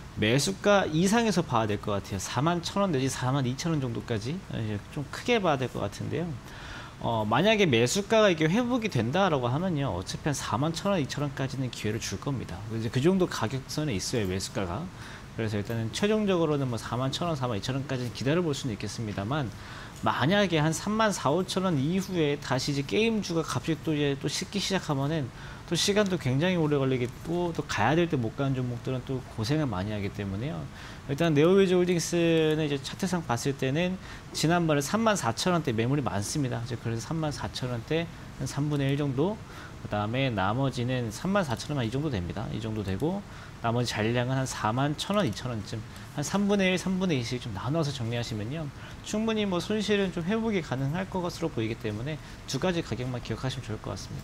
매수가 이상에서 봐야 될 것 같아요. 사만 천 원 내지 사만 이천 원 정도까지 좀 크게 봐야 될 것 같은데요. 어, 만약에 매수가가 이게 회복이 된다라고 하면요. 어차피 한 사만 천 원, 이천 원까지는 기회를 줄 겁니다. 이제 그 정도 가격선에 있어요, 매수가가. 그래서 일단은 최종적으로는 뭐 사만 천 원, 사만 이천 원까지는 기다려볼 수는 있겠습니다만 만약에 한 삼만 사천, 오천 원 이후에 다시 이제 게임주가 갑자기 또 이제 또 식기 시작하면은 또 시간도 굉장히 오래 걸리겠고 또 가야 될 때 못 가는 종목들은 또 고생을 많이 하기 때문에요. 일단 네오웨이즈 홀딩스는 이제 차트상 봤을 때는 지난번에 삼만 사천 원대 매물이 많습니다. 이제 그래서 삼만 사천 원대 한 삼분의 일 정도, 그 다음에 나머지는 삼만 사천 원만 이 정도 됩니다. 이 정도 되고 나머지 잔량은 한 사만 천 원, 이천 원쯤 한 삼분의 일, 삼분의 이씩 좀 나눠서 정리하시면요. 충분히 뭐 손실은 좀 회복이 가능할 것으로 보이기 때문에 두 가지 가격만 기억하시면 좋을 것 같습니다.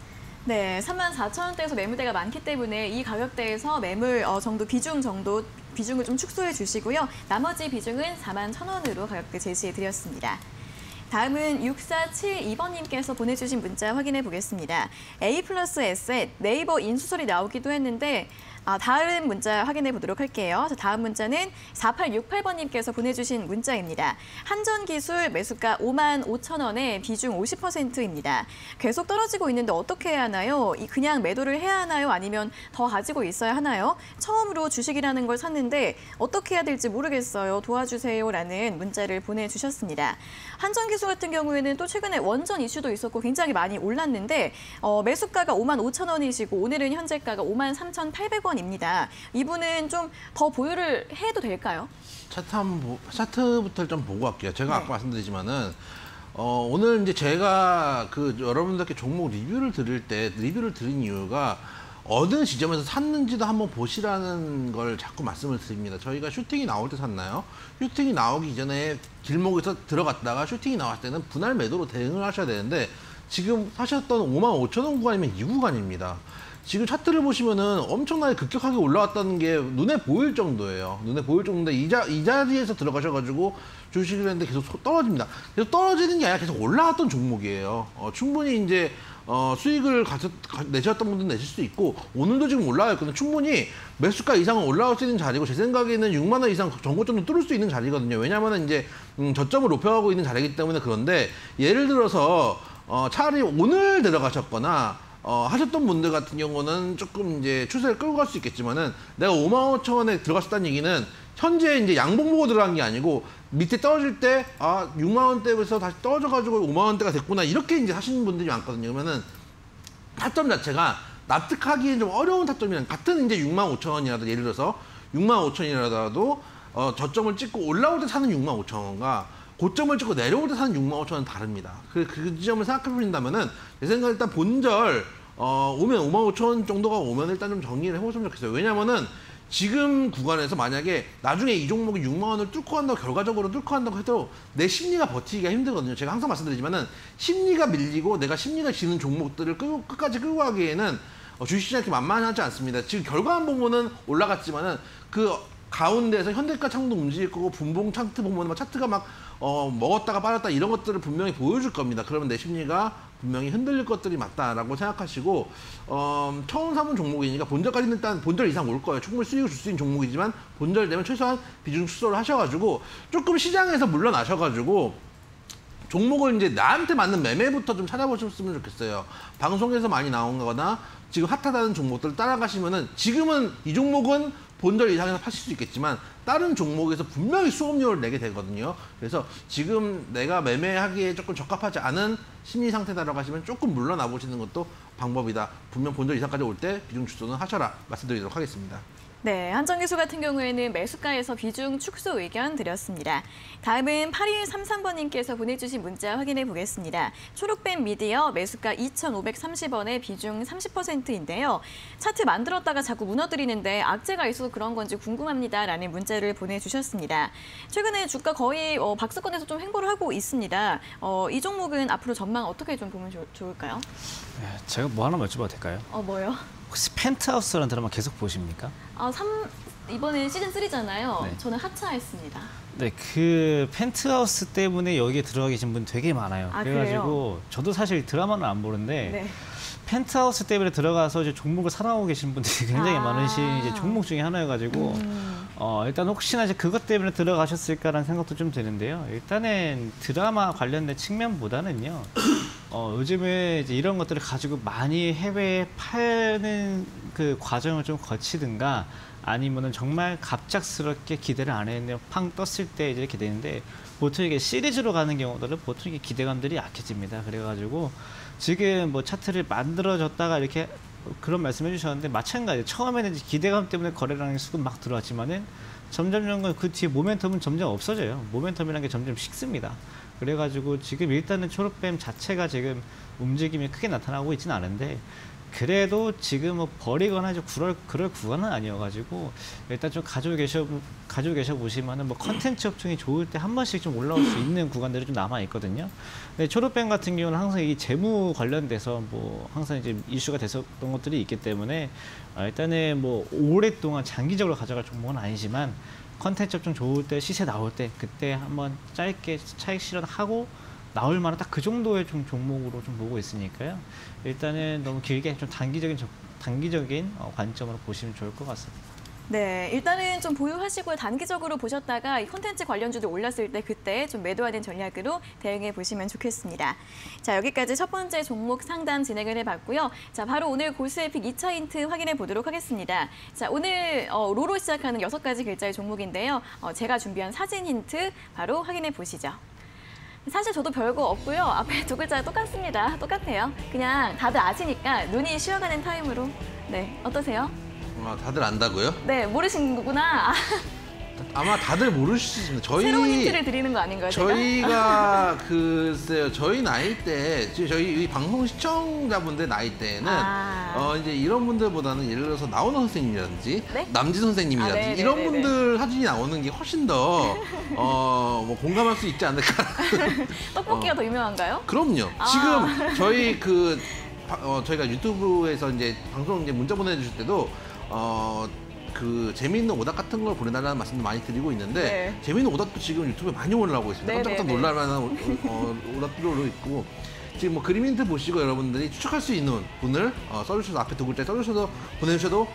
네, 삼만 사천 원대에서 매물대가 많기 때문에 이 가격대에서 매물 어, 정도 비중 정도 비중을 좀 축소해 주시고요. 나머지 비중은 사만 천 원으로 가격대 제시해 드렸습니다. 다음은 육사칠이 번님께서 보내주신 문자 확인해 보겠습니다. A 플러스 에셋 네이버 인수설이 나오기도 했는데 아, 다른 문자 확인해 보도록 할게요. 자, 다음 문자는 사팔육팔 번님께서 보내주신 문자입니다. 한전기술 매수가 오만 오천 원에 비중 오십 퍼센트입니다. 계속 떨어지고 있는데 어떻게 해야 하나요? 이 그냥 매도를 해야 하나요? 아니면 더 가지고 있어야 하나요? 처음으로 주식이라는 걸 샀는데 어떻게 해야 될지 모르겠어요. 도와주세요라는 문자를 보내주셨습니다. 한전기술 같은 경우에는 또 최근에 원전 이슈도 있었고 굉장히 많이 올랐는데 어, 매수가가 오만 오천 원이시고 오늘은 현재가가 오만 삼천팔백 원 입니다. 이분은 좀 더 보유를 해도 될까요? 차트 한번 보, 차트부터 좀 보고 갈게요. 제가 네. 아까 말씀드리지만은 어, 오늘 이제 제가 그 여러분들께 종목 리뷰를 드릴 때 리뷰를 드린 이유가 어느 지점에서 샀는지도 한번 보시라는 걸 자꾸 말씀을 드립니다. 저희가 슈팅이 나올 때 샀나요? 슈팅이 나오기 이전에 길목에서 들어갔다가 슈팅이 나왔을 때는 분할 매도로 대응을 하셔야 되는데 지금 사셨던 오만 오천 원 구간이면 이 구간입니다. 지금 차트를 보시면은 엄청나게 급격하게 올라왔다는 게 눈에 보일 정도예요. 눈에 보일 정도인데 이, 자, 이 자리에서 들어가셔가지고 주식을 했는데 계속 떨어집니다. 계속 떨어지는 게 아니라 계속 올라왔던 종목이에요. 어, 충분히 이제 어, 수익을 가져, 가, 내셨던 분들은 내실 수 있고 오늘도 지금 올라와 있거든요. 충분히 매수가 이상은 올라올 수 있는 자리고 제 생각에는 육만 원 이상 전고점도 뚫을 수 있는 자리거든요. 왜냐하면 이제 음, 저점을 높여가고 있는 자리이기 때문에. 그런데 예를 들어서 어, 차라리 오늘 들어가셨거나 어, 하셨던 분들 같은 경우는 조금 이제 추세를 끌고 갈 수 있겠지만은 내가 오만 오천 원에 들어갔었다는 얘기는 현재 이제 양봉 보고 들어간 게 아니고 밑에 떨어질 때 아 육만 원대에서 다시 떨어져가지고 오만 원대가 됐구나 이렇게 이제 하시는 분들이 많거든요. 그러면은 타점 자체가 납득하기엔 좀 어려운 타점이랑 같은 이제 육만 오천 원이라도 예를 들어서 육만 오천 원이라도 어, 저점을 찍고 올라올 때 사는 육만 오천 원과 고점을 찍고 내려올 때 사는 육만 오천 원은 다릅니다. 그, 그 지점을 생각해 보신다면은 제 생각에 일단 본절 어, 오면 오만 오천 원 정도가 오면 일단 좀 정리를 해보시면 좋겠어요. 왜냐면은 지금 구간에서 만약에 나중에 이 종목이 육만 원을 뚫고 한다고 결과적으로 뚫고 한다고 해도 내 심리가 버티기가 힘들거든요. 제가 항상 말씀드리지만은 심리가 밀리고 내가 심리가 지는 종목들을 끌고, 끝까지 끌고 가기에는 어, 주식시장이 이렇게 만만하지 않습니다. 지금 결과만 보면은 올라갔지만은 그 가운데에서 현대차 창도 움직일 거고 분봉 차트 보면 막 차트가 막 어, 먹었다가 빠졌다 이런 것들을 분명히 보여줄 겁니다. 그러면 내 심리가 분명히 흔들릴 것들이 맞다라고 생각하시고 어, 처음 사본 종목이니까 본절까지는 일단 본절 이상 올 거예요. 충분히 수익을 줄 수 있는 종목이지만 본절 되면 최소한 비중 축소를 하셔가지고 조금 시장에서 물러나셔가지고 종목을 이제 나한테 맞는 매매부터 좀 찾아보셨으면 좋겠어요. 방송에서 많이 나온 거나 지금 핫하다는 종목들을 따라가시면은 지금은 이 종목은 본절 이상에서 파실 수 있겠지만 다른 종목에서 분명히 수업료를 내게 되거든요. 그래서 지금 내가 매매하기에 조금 적합하지 않은 심리 상태다라고 하시면 조금 물러나 보시는 것도 방법이다. 분명 본절 이상까지 올 때 비중 축소는 하셔라 말씀드리도록 하겠습니다. 네, 한전기술 같은 경우에는 매수가에서 비중 축소 의견 드렸습니다. 다음은 팔이삼삼 번님께서 보내주신 문자 확인해 보겠습니다. 초록뱀 미디어 매수가 이천오백삼십 원에 비중 삼십 퍼센트인데요. 차트 만들었다가 자꾸 무너뜨리는데 악재가 있어서 그런 건지 궁금합니다. 라는 문자를 보내주셨습니다. 최근에 주가 거의 어, 박스권에서 좀 횡보를 하고 있습니다. 어, 이 종목은 앞으로 전망 어떻게 좀 보면 좋, 좋을까요? 네, 제가 뭐 하나 여쭤봐도 될까요? 어, 뭐요? 혹시 펜트하우스라는 드라마 계속 보십니까? 아, 삼, 이번에 시즌 쓰리잖아요. 네. 저는 하차했습니다. 네, 그 펜트하우스 때문에 여기에 들어가 계신 분 되게 많아요. 아, 그래가지고 그래요? 저도 사실 드라마는 안 보는데 네. 펜트하우스 때문에 들어가서 이제 종목을 사랑하고 계신 분들이 굉장히 아. 많으신 이제 종목 중에 하나여가지고 음. 어, 일단 혹시나 이제 그것 때문에 들어가셨을까라는 생각도 좀 드는데요. 일단은 드라마 관련된 측면보다는요. 어, 요즘에 이제 이런 것들을 가지고 많이 해외에 파는 그 과정을 좀 거치든가 아니면은 정말 갑작스럽게 기대를 안 했는데 팡 떴을 때 이제 이렇게 되는데 보통 이게 시리즈로 가는 경우들은 보통 이게 기대감들이 약해집니다. 그래가지고 지금 뭐 차트를 만들어졌다가 이렇게 그런 말씀해 주셨는데 마찬가지예요. 처음에는 이제 기대감 때문에 거래량이 수급 막 들어왔지만은 점점 점점 그 뒤에 모멘텀은 점점 없어져요. 모멘텀이라는 게 점점 식습니다. 그래가지고 지금 일단은 초록뱀 자체가 지금 움직임이 크게 나타나고 있지는 않은데 그래도 지금 뭐 버리거나 이제 그럴, 그럴 구간은 아니어가지고 일단 좀 가지고 계셔, 가지고 계셔 보시면은 뭐 컨텐츠 업종이 좋을 때 한 번씩 좀 올라올 수 있는 구간들이 좀 남아있거든요. 근데 초록뱀 같은 경우는 항상 이 재무 관련돼서 뭐 항상 이제 이슈가 됐었던 것들이 있기 때문에 일단은 뭐 오랫동안 장기적으로 가져갈 종목은 아니지만 컨텐츠 업종 좋을 때 시세 나올 때 그때 한번 짧게 차익 실현하고 나올 만한 딱 그 정도의 좀 종목으로 좀 보고 있으니까요. 일단은 너무 길게 좀 단기적인 단기적인 관점으로 보시면 좋을 것 같습니다. 네, 일단은 좀 보유하시고 단기적으로 보셨다가 이 콘텐츠 관련주들 올랐을 때 그때 좀 매도하는 전략으로 대응해 보시면 좋겠습니다. 자, 여기까지 첫 번째 종목 상담 진행을 해봤고요. 자, 바로 오늘 고수의 픽 이 차 힌트 확인해 보도록 하겠습니다. 자, 오늘 어, 로로 시작하는 여섯 가지 글자의 종목인데요. 어, 제가 준비한 사진 힌트 바로 확인해 보시죠. 사실 저도 별거 없고요. 앞에 두 글자 똑같습니다. 똑같아요. 그냥 다들 아시니까 눈이 쉬어가는 타임으로. 네, 어떠세요? 아, 다들 안다고요? 네, 모르시는구나. 아마 다들 모르실 수 있습니다. 저희 새로운 힌트를 드리는 거 아닌가요, 제가? 저희가 글쎄요, 저희 나이 때, 지금 저희 이 방송 시청자분들 나이 때는 아. 어 이제 이런 분들보다는 예를 들어서 나훈아 선생님이라든지 네? 남지 선생님이라든지 아, 네, 이런 네, 네, 분들 사진이 나오는 게 훨씬 더 어 뭐 공감할 수 있지 않을까. 떡볶이가 어. 더 유명한가요? 그럼요. 아. 지금 저희 그 어, 저희가 유튜브에서 이제 방송 이제 문자 보내주실 때도 어. 그 재미있는 오답 같은 걸 보내달라는 말씀도 많이 드리고 있는데 네. 재미있는 오답도 지금 유튜브에 많이 올라오고 있습니다. 네, 깜짝깜짝 네, 네. 놀랄만한 오- 어, 오답들로 있고 지금 뭐 그림 힌트 보시고 여러분들이 추측할 수 있는 분을 어, 써주셔서 앞에 두 글자 써주셔서 보내주셔도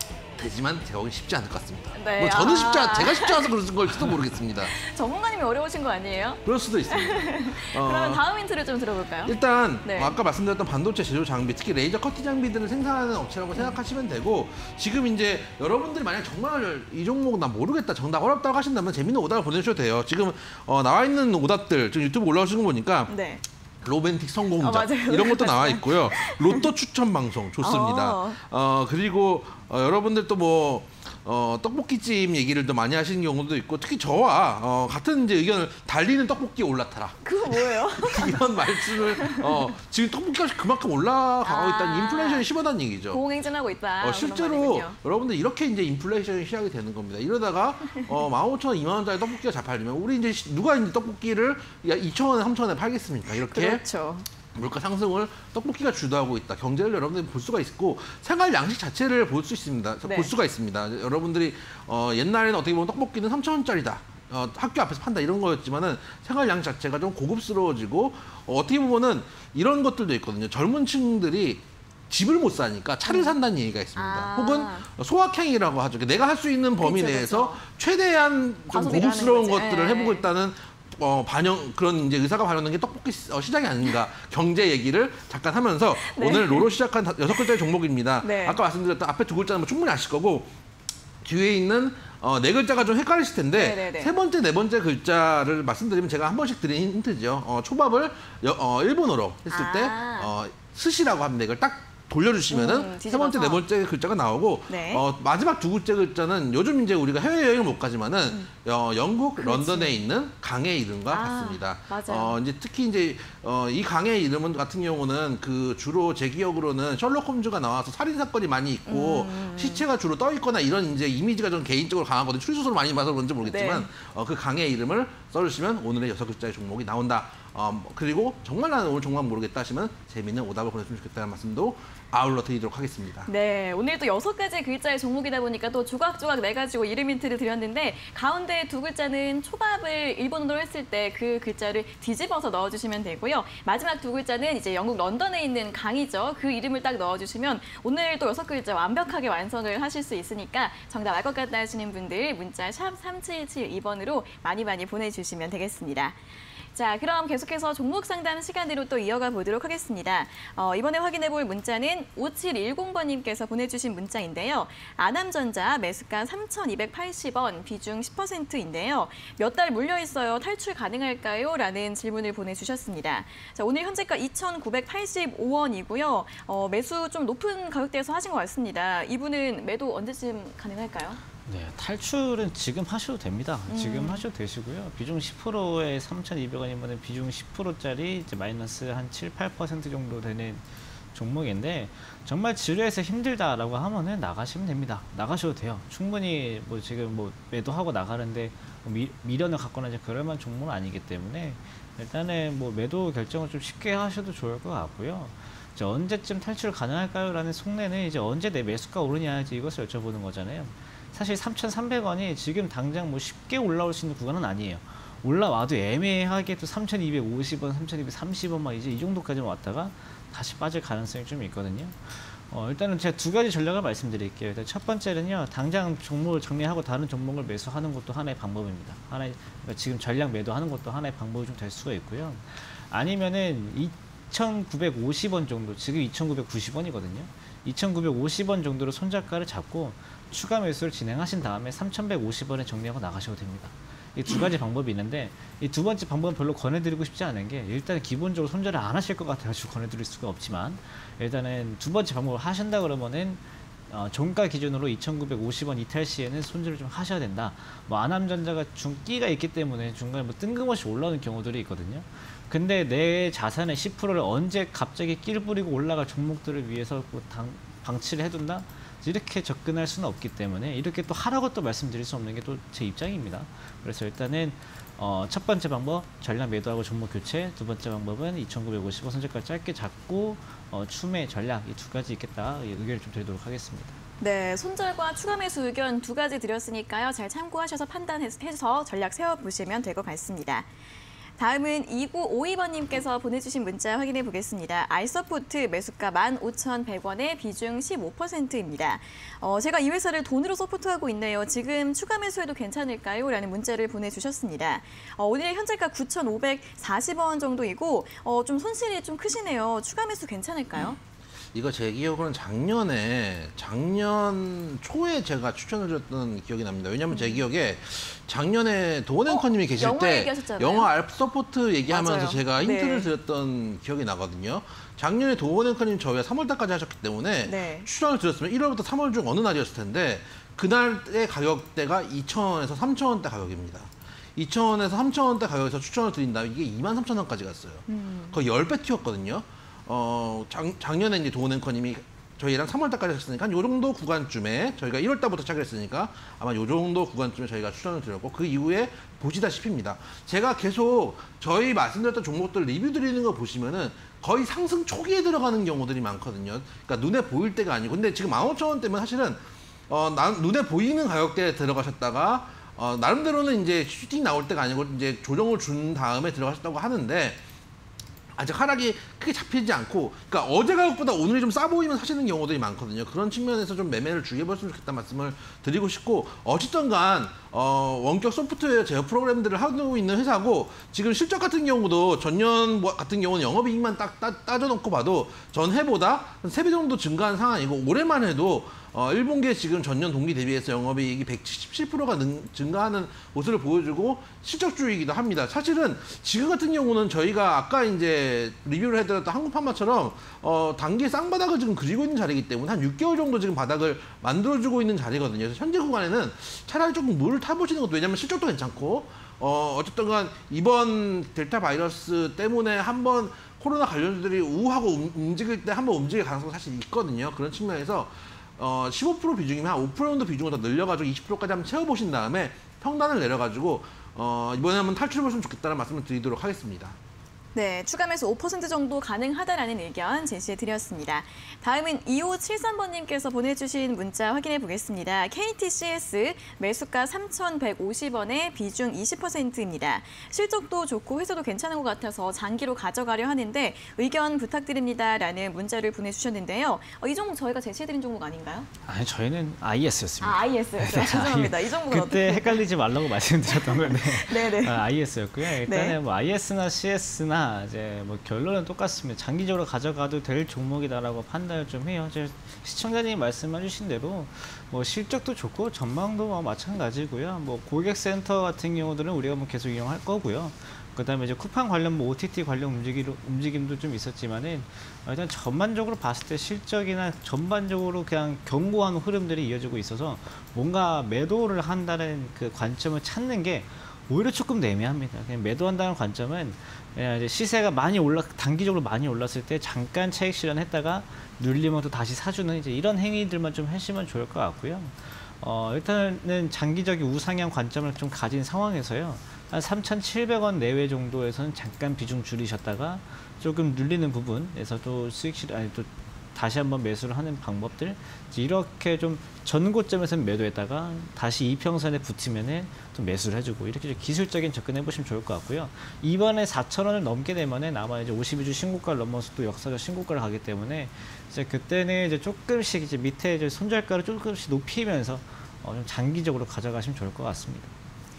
되지만 제가 보기 쉽지 않을 것 같습니다. 네, 뭐 저는 쉽지 않, 아. 제가 쉽지 않아서 그런 걸지도 모르겠습니다. 전문가님이 어려우신 거 아니에요? 그럴 수도 있습니다. 어, 그러면 다음 힌트를 좀 들어볼까요? 일단 네. 아까 말씀드렸던 반도체 제조 장비, 특히 레이저 커팅 장비들을 생산하는 업체라고 생각하시면 되고 지금 이제 여러분들이 만약 정말 이 종목 나 모르겠다, 정답 어렵다고 하신다면 재밌는 오답을 보내주셔도 돼요. 지금 어, 나와 있는 오답들 지금 유튜브 올라오시는 거 보니까 네. 로맨틱 성공적 어, 맞아요. 이런 것도 나와 있고요. 로또 추천 방송 좋습니다. 어. 어, 그리고 어, 여러분들 또 뭐 어, 떡볶이집 얘기를 또 많이 하시는 경우도 있고 특히 저와 어, 같은 이제 의견을 달리는 떡볶이에 올라타라. 그거 뭐예요? 이런 말씀을 어, 지금 떡볶이가 그만큼 올라가고 아. 있다는 인플레이션이 심하다는 얘기죠. 고공행진하고 있다. 어, 그런 실제로 말이군요. 여러분들 이렇게 이제 인플레이션이 시작이 되는 겁니다. 이러다가 어, 만 오천 원, 이만 원짜리 떡볶이가 잘 팔리면 우리 이제 시- 누가 이제 떡볶이를 이천 원에, 삼천 원에 팔겠습니까? 이렇게 그렇죠. 물가 상승을 떡볶이가 주도하고 있다. 경제를 여러분들이 볼 수가 있고 생활 양식 자체를 볼 수 있습니다. 네. 볼 수가 있습니다. 여러분들이 어, 옛날에는 어떻게 보면 떡볶이는 삼천 원짜리다. 어, 학교 앞에서 판다 이런 거였지만은 생활 양식 자체가 좀 고급스러워지고 어, 어떻게 보면은 이런 것들도 있거든요. 젊은 층들이 집을 못 사니까 차를 산다는 얘기가 있습니다. 아. 혹은 소확행이라고 하죠. 내가 할 수 있는 범위 그렇죠, 내에서 그렇죠. 최대한 좀 과소비를 고급스러운 하는 거지. 것들을 예. 해보고 있다는 어, 반영 그런 이제 의사가 반영된 게 떡볶이 시- 어, 시장이 아닌가 경제 얘기를 잠깐 하면서 네. 오늘 로로 시작한 다- 여섯 글자의 종목입니다. 네. 아까 말씀드렸던 앞에 두 글자는 뭐 충분히 아실 거고 뒤에 있는 어, 네 글자가 좀 헷갈리실 텐데 네네네. 세 번째 네 번째 글자를 말씀드리면 제가 한 번씩 드린 힌트죠. 어, 초밥을 여, 어, 일본어로 했을 때 아. 어, 스시라고 합니다. 이걸 딱 돌려주시면은 음, 세 번째 뒤집어서. 네 번째 글자가 나오고 네. 어, 마지막 두 글자 글자는 요즘 이제 우리가 해외 여행을 못 가지만은 어, 영국 그렇지. 런던에 있는 강의 이름과 아, 같습니다. 맞아요. 어, 이제 특히 이제 어, 이 강의 이름은 같은 경우는 그 주로 제 기억으로는 셜록 홈즈가 나와서 살인 사건이 많이 있고 음. 시체가 주로 떠 있거나 이런 이제 이미지가 좀 개인적으로 강하거든요. 추리소설을 많이 봐서 그런지 모르겠지만 네. 어, 그 강의 이름을 써주시면 오늘의 여섯 글자의 종목이 나온다. 어, 그리고 정말 나는 오늘 정말 모르겠다 하시면 재미있는 오답을 보내주면 좋겠다는 말씀도 아울러 드리도록 하겠습니다. 네, 오늘 또 여섯 가지 글자의 종목이다 보니까 또 조각조각 내 가지고 이름 힌트를 드렸는데 가운데 두 글자는 초밥을 일본어로 했을 때 그 글자를 뒤집어서 넣어주시면 되고요. 마지막 두 글자는 이제 영국 런던에 있는 강이죠. 그 이름을 딱 넣어주시면 오늘 또 여섯 글자 완벽하게 완성을 하실 수 있으니까 정답 알 것 같다 하시는 분들 문자 샵 삼칠칠이 번으로 많이 많이 보내주시면 되겠습니다. 자, 그럼 계속해서 종목 상담 시간으로 또 이어가 보도록 하겠습니다. 어, 이번에 확인해 볼 문자는 다음은 오칠일공 번님께서 보내주신 문자인데요. 아남전자 매수가 삼천이백팔십 원, 비중 십 퍼센트인데요. 몇 달 물려 있어요. 탈출 가능할까요? 라는 질문을 보내주셨습니다. 자, 오늘 현재가 이천구백팔십오 원이고요. 어, 매수 좀 높은 가격대에서 하신 것 같습니다. 이분은 매도 언제쯤 가능할까요? 네, 탈출은 지금 하셔도 됩니다. 음. 지금 하셔도 되시고요. 비중 십 퍼센트에 삼천이백 원이면 비중 십 퍼센트짜리 이제 마이너스 한 칠, 팔 퍼센트 정도 되는 종목인데 정말 지루해서 힘들다라고 하면은 나가시면 됩니다. 나가셔도 돼요. 충분히 뭐 지금 뭐 매도하고 나가는데 뭐 미, 미련을 갖거나 이제 그럴 만한 종목은 아니기 때문에 일단은 뭐 매도 결정을 좀 쉽게 하셔도 좋을 것 같고요. 이제 언제쯤 탈출 가능할까요? 라는 속내는 이제 언제 내 매수가 오르냐 이제 이것을 여쭤보는 거잖아요. 사실 삼천삼백 원이 지금 당장 뭐 쉽게 올라올 수 있는 구간은 아니에요. 올라와도 애매하게 또 삼천이백오십 원, 삼천이백삼십 원 막 이제 이 정도까지 왔다가 다시 빠질 가능성이 좀 있거든요. 어, 일단은 제가 두 가지 전략을 말씀드릴게요. 일단 첫 번째는요, 당장 종목을 정리하고 다른 종목을 매수하는 것도 하나의 방법입니다. 하나의, 그러니까 지금 전략 매도하는 것도 하나의 방법이 좀 될 수가 있고요. 아니면은 이천구백오십 원 정도, 지금 이천구백구십 원이거든요. 이천구백오십 원 정도로 손절가를 잡고 추가 매수를 진행하신 다음에 삼천백오십 원에 정리하고 나가셔도 됩니다. 이 두 가지 방법이 있는데 이 두 번째 방법은 별로 권해드리고 싶지 않은 게 일단 기본적으로 손절을 안 하실 것 같아가지고 권해드릴 수가 없지만 일단은 두 번째 방법을 하신다 그러면은 어, 종가 기준으로 이천구백오십 원 이탈 시에는 손절을 좀 하셔야 된다. 뭐 아남전자가 중기가 있기 때문에 중간에 뭐 뜬금없이 올라오는 경우들이 있거든요. 근데 내 자산의 십 퍼센트를 언제 갑자기 끼를 뿌리고 올라갈 종목들을 위해서 뭐 당, 방치를 해둔다? 이렇게 접근할 수는 없기 때문에 이렇게 또 하라고 또 말씀드릴 수 없는 게 또 제 입장입니다. 그래서 일단은 어, 첫 번째 방법 전략 매도하고 종목 교체, 두 번째 방법은 이천구백오십 원 손절가를 짧게 잡고 어, 추매 전략 이 두 가지 있겠다 의견을 좀 드리도록 하겠습니다. 네, 손절과 추가 매수 의견 두 가지 드렸으니까요. 잘 참고하셔서 판단해서 전략 세워보시면 될 것 같습니다. 다음은 이구오이 번님께서 보내주신 문자 확인해 보겠습니다. 알서포트 매수가 만 오천백 원에 비중 십오 퍼센트입니다. 어, 제가 이 회사를 돈으로 서포트하고 있네요. 지금 추가 매수해도 괜찮을까요? 라는 문자를 보내주셨습니다. 어, 오늘 현재가 구천오백사십 원 정도이고 어, 좀 손실이 좀 크시네요. 추가 매수 괜찮을까요? 이거 제 기억으로는 작년에 작년 초에 제가 추천을 드렸던 기억이 납니다. 왜냐하면 제 기억에 작년에 도원 앵커님이 어, 계실 영화 때 얘기하셨잖아요. 영화 알서포트 얘기하면서 맞아요. 제가 힌트를 네. 드렸던 기억이 나거든요. 작년에 도원 앵커님 저희가 삼월 달까지 하셨기 때문에 네. 추천을 드렸으면 일월부터 삼월 중 어느 날이었을 텐데 그날의 가격대가 이천 원에서 삼천 원대 가격입니다. 이천 원에서 삼천 원대 가격에서 추천을 드린다면 이게 이만 삼천 원까지 갔어요. 음. 거의 십 배 튀었거든요. 어, 작, 작년에 이제 도원 앵커님이 저희랑 삼월 달까지 하셨으니까 한 요 정도 구간쯤에 저희가 일월 달부터 시작했으니까 아마 요 정도 구간쯤에 저희가 추천을 드렸고 그 이후에 보시다시피입니다. 제가 계속 저희 말씀드렸던 종목들 리뷰 드리는 거 보시면은 거의 상승 초기에 들어가는 경우들이 많거든요. 그러니까 눈에 보일 때가 아니고 근데 지금 만 오천 원대면 사실은 어, 나, 눈에 보이는 가격대에 들어가셨다가 어, 나름대로는 이제 슈팅 나올 때가 아니고 이제 조정을 준 다음에 들어가셨다고 하는데 아직 하락이 크게 잡히지 않고, 그러니까 어제 가격보다 오늘이 좀 싸 보이면 사시는 경우들이 많거든요. 그런 측면에서 좀 매매를 주의해봤으면 좋겠다는 말씀을 드리고 싶고, 어쨌든 간 어, 원격 소프트웨어 제어 프로그램들을 하고 있는 회사고, 지금 실적 같은 경우도 전년 같은 경우는 영업이익만 딱 따, 따져놓고 봐도 전해보다 세 배 정도 증가한 상황이고, 올해만 해도 어, 일 분기에 지금 전년 동기 대비해서 영업이익이 백칠십칠 퍼센트가 능, 증가하는 모습을 보여주고 실적주이기도 합니다. 사실은 지금 같은 경우는 저희가 아까 이제 리뷰를 해드렸던 한국판마처럼 어, 단기 쌍바닥을 지금 그리고 있는 자리이기 때문에 한 육 개월 정도 지금 바닥을 만들어주고 있는 자리거든요. 그래서 현재 구간에는 차라리 조금 물을 타보시는 것도, 왜냐하면 실적도 괜찮고 어, 어쨌든 간 이번 델타 바이러스 때문에 한번 코로나 관련주들이 우하고 움직일 때 한번 움직일 가능성이 사실 있거든요. 그런 측면에서 어, 십오 퍼센트 비중이면 한 오 퍼센트 정도 비중을 더 늘려가지고 이십 퍼센트까지 한번 채워보신 다음에 평단을 내려가지고 어, 이번에 한번 탈출해보시면 좋겠다는 말씀을 드리도록 하겠습니다. 네, 추가 매수 오 퍼센트 정도 가능하다라는 의견 제시해 드렸습니다. 다음은 이오칠삼 번님께서 보내주신 문자 확인해 보겠습니다. 케이티씨에스 매수가 삼천백오십 원에 비중 이십 퍼센트입니다. 실적도 좋고 회사도 괜찮은 것 같아서 장기로 가져가려 하는데 의견 부탁드립니다라는 문자를 보내주셨는데요. 어, 이 종목 저희가 제시해드린 종목 아닌가요? 아니 저희는 아이에스였습니다. 아, 아이에스였어요. 죄송합니다. 이 종목은 그때 어떻게? 헷갈리지 말라고 말씀드렸던 건데 네네. 아, 아이에스였고요. 일단은 네. 뭐 아이에스나 씨에스나 있으나 이제 뭐 결론은 똑같습니다. 장기적으로 가져가도 될 종목이다라고 판단을 좀 해요. 이제 시청자님이 말씀해주신 대로 뭐 실적도 좋고 전망도 뭐 마찬가지고요. 뭐 고객센터 같은 경우들은 우리가 뭐 계속 이용할 거고요. 그다음에 이제 쿠팡 관련 뭐 오티티 관련 움직임, 움직임도 좀 있었지만은 일단 전반적으로 봤을 때 실적이나 전반적으로 그냥 견고한 흐름들이 이어지고 있어서 뭔가 매도를 한다는 그 관점을 찾는 게 오히려 조금 더 애매합니다. 그냥 매도한다는 관점은 그냥 이제 시세가 많이 올라 단기적으로 많이 올랐을 때 잠깐 차익 실현했다가 눌리면 또 다시 사주는 이제 이런 행위들만 좀 하시면 좋을 것 같고요. 어, 일단은 장기적인 우상향 관점을 좀 가진 상황에서요. 한 삼천칠백 원 내외 정도에서는 잠깐 비중 줄이셨다가 조금 눌리는 부분에서 또 수익 실 아니 또 다시 한번 매수를 하는 방법들 이렇게 좀 전고점에서 매도했다가 다시 이평선에 붙이면은 또 매수를 해주고 이렇게 좀 기술적인 접근해 보시면 좋을 것 같고요. 이번에 사천 원을 넘게 되면은 아마 이제 오십이 주 신고가를 넘어서 또 역사적 신고가를 가기 때문에 이제 그때는 이제 조금씩 이제 밑에 이제 손절가를 조금씩 높이면서 어, 좀 장기적으로 가져가시면 좋을 것 같습니다.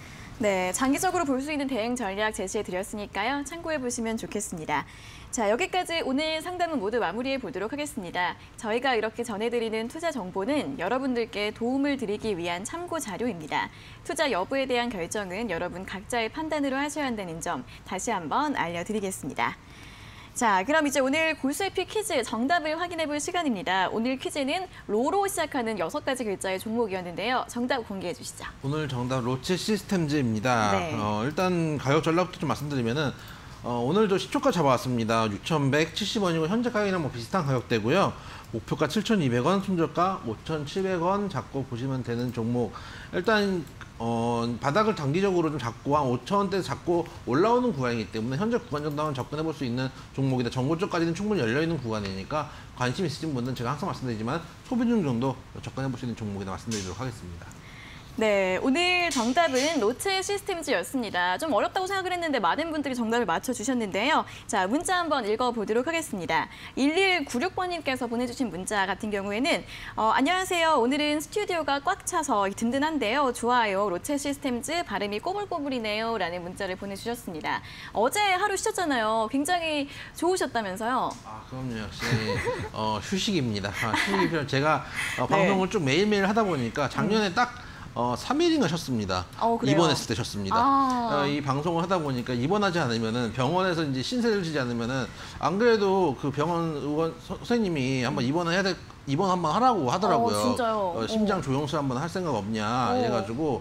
네, 장기적으로 볼 수 있는 대응 전략 제시해 드렸으니까요. 참고해 보시면 좋겠습니다. 자, 여기까지 오늘 상담은 모두 마무리해 보도록 하겠습니다. 저희가 이렇게 전해드리는 투자 정보는 여러분들께 도움을 드리기 위한 참고 자료입니다. 투자 여부에 대한 결정은 여러분 각자의 판단으로 하셔야 한다는 점 다시 한번 알려드리겠습니다. 자, 그럼 이제 오늘 골수에피 퀴즈 정답을 확인해 볼 시간입니다. 오늘 퀴즈는 로로 시작하는 여섯 가지 글자의 종목이었는데요. 정답 공개해 주시죠. 오늘 정답 로체 시스템즈입니다. 네. 어, 일단 가격 전략부터 좀 말씀드리면은 어, 오늘도 시초가 잡아왔습니다. 육천백칠십 원이고 현재 가격이랑 뭐 비슷한 가격대고요. 목표가 칠천이백 원, 손절가 오천칠백 원 잡고 보시면 되는 종목. 일단 어, 바닥을 단기적으로 좀 잡고 한 오천 원대 잡고 올라오는 구간이기 때문에 현재 구간 정도는 접근해 볼 수 있는 종목이다. 정고점까지는 충분히 열려있는 구간이니까 관심 있으신 분들은 제가 항상 말씀드리지만 소비중 정도 접근해 볼 수 있는 종목이다 말씀드리도록 하겠습니다. 네, 오늘 정답은 로체 시스템즈였습니다. 좀 어렵다고 생각을 했는데 많은 분들이 정답을 맞춰주셨는데요. 자, 문자 한번 읽어보도록 하겠습니다. 일일구육 번님께서 보내주신 문자 같은 경우에는 어, 안녕하세요. 오늘은 스튜디오가 꽉 차서 든든한데요. 좋아요. 로체 시스템즈 발음이 꼬불꼬불이네요. 라는 문자를 보내주셨습니다. 어제 하루 쉬셨잖아요. 굉장히 좋으셨다면서요. 아, 그럼요. 역시 어, 휴식입니다. 아, 휴식이 필요. 제가 어, 방송을 쭉 매일매일 하다 보니까 작년에 딱 어, 삼 일인가 쉬었습니다. 어, 그래요? 입원했을 때 쉬었습니다. 아. 어, 이 방송을 하다 보니까 입원하지 않으면은 병원에서 이제 신세를 지지 않으면은 안 그래도 그 병원 의원 서- 선생님이 한번 입원을 해야 될 입원 한번 하라고 하더라고요. 어, 진짜요? 어, 심장 어. 조영술 한번 할 생각 없냐 어. 해가지고